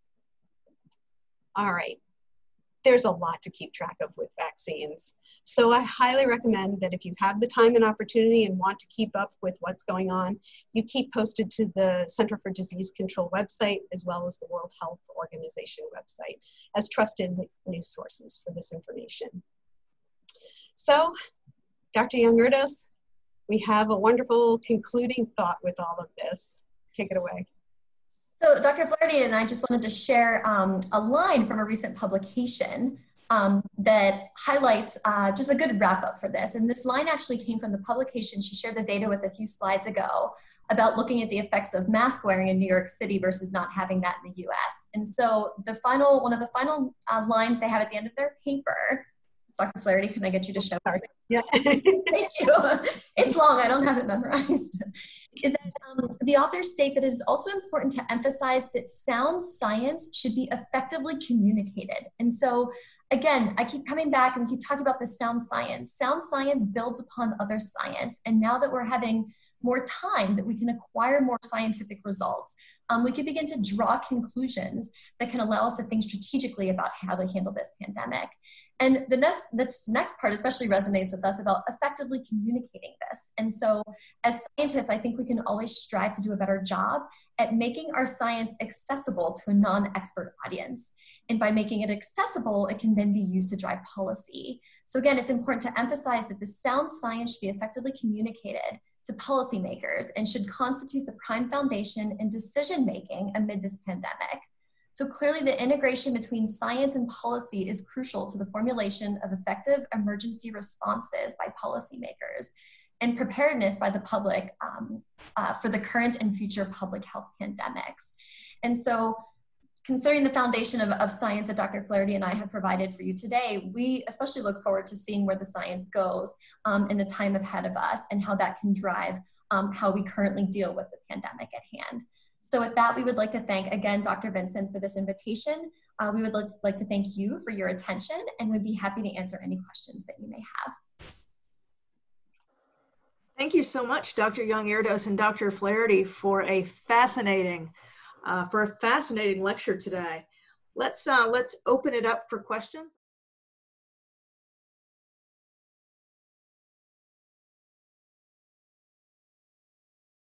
All right, there's a lot to keep track of with vaccines. So I highly recommend that if you have the time and opportunity and want to keep up with what's going on, you keep posted to the Center for Disease Control website, as well as the World Health Organization website, as trusted news sources for this information. So, Dr. Young-Erdos, we have a wonderful concluding thought with all of this. Take it away. So Dr. Flaherty and I just wanted to share a line from a recent publication that highlights just a good wrap up for this. And this line actually came from the publication. She shared the data with a few slides ago about looking at the effects of mask wearing in New York City versus not having that in the US. And so one of the final lines they have at the end of their paper, Dr. Flaherty, can I get you to show? Sorry. Yeah. Thank you. It's long, I don't have it memorized. Is that the authors state that it is also important to emphasize that sound science should be effectively communicated. And so, again, I keep coming back and we keep talking about this sound science. Sound science builds upon other science. And now that we're having more time, that we can acquire more scientific results. We can begin to draw conclusions that can allow us to think strategically about how to handle this pandemic. And this next part especially resonates with us about effectively communicating this. And so as scientists, I think we can always strive to do a better job at making our science accessible to a non-expert audience. And by making it accessible, it can then be used to drive policy. So again, it's important to emphasize that the sound science should be effectively communicated to policymakers and should constitute the prime foundation in decision-making amid this pandemic. So clearly the integration between science and policy is crucial to the formulation of effective emergency responses by policymakers and preparedness by the public for the current and future public health pandemics. And so considering the foundation of science that Dr. Flaherty and I have provided for you today, we especially look forward to seeing where the science goes in the time ahead of us and how that can drive how we currently deal with the pandemic at hand. So with that, we would like to thank again Dr. Vincent for this invitation. We would like to thank you for your attention and would be happy to answer any questions that you may have. Thank you so much, Dr. Young-Erdos and Dr. Flaherty, for a fascinating lecture today. Let's open it up for questions.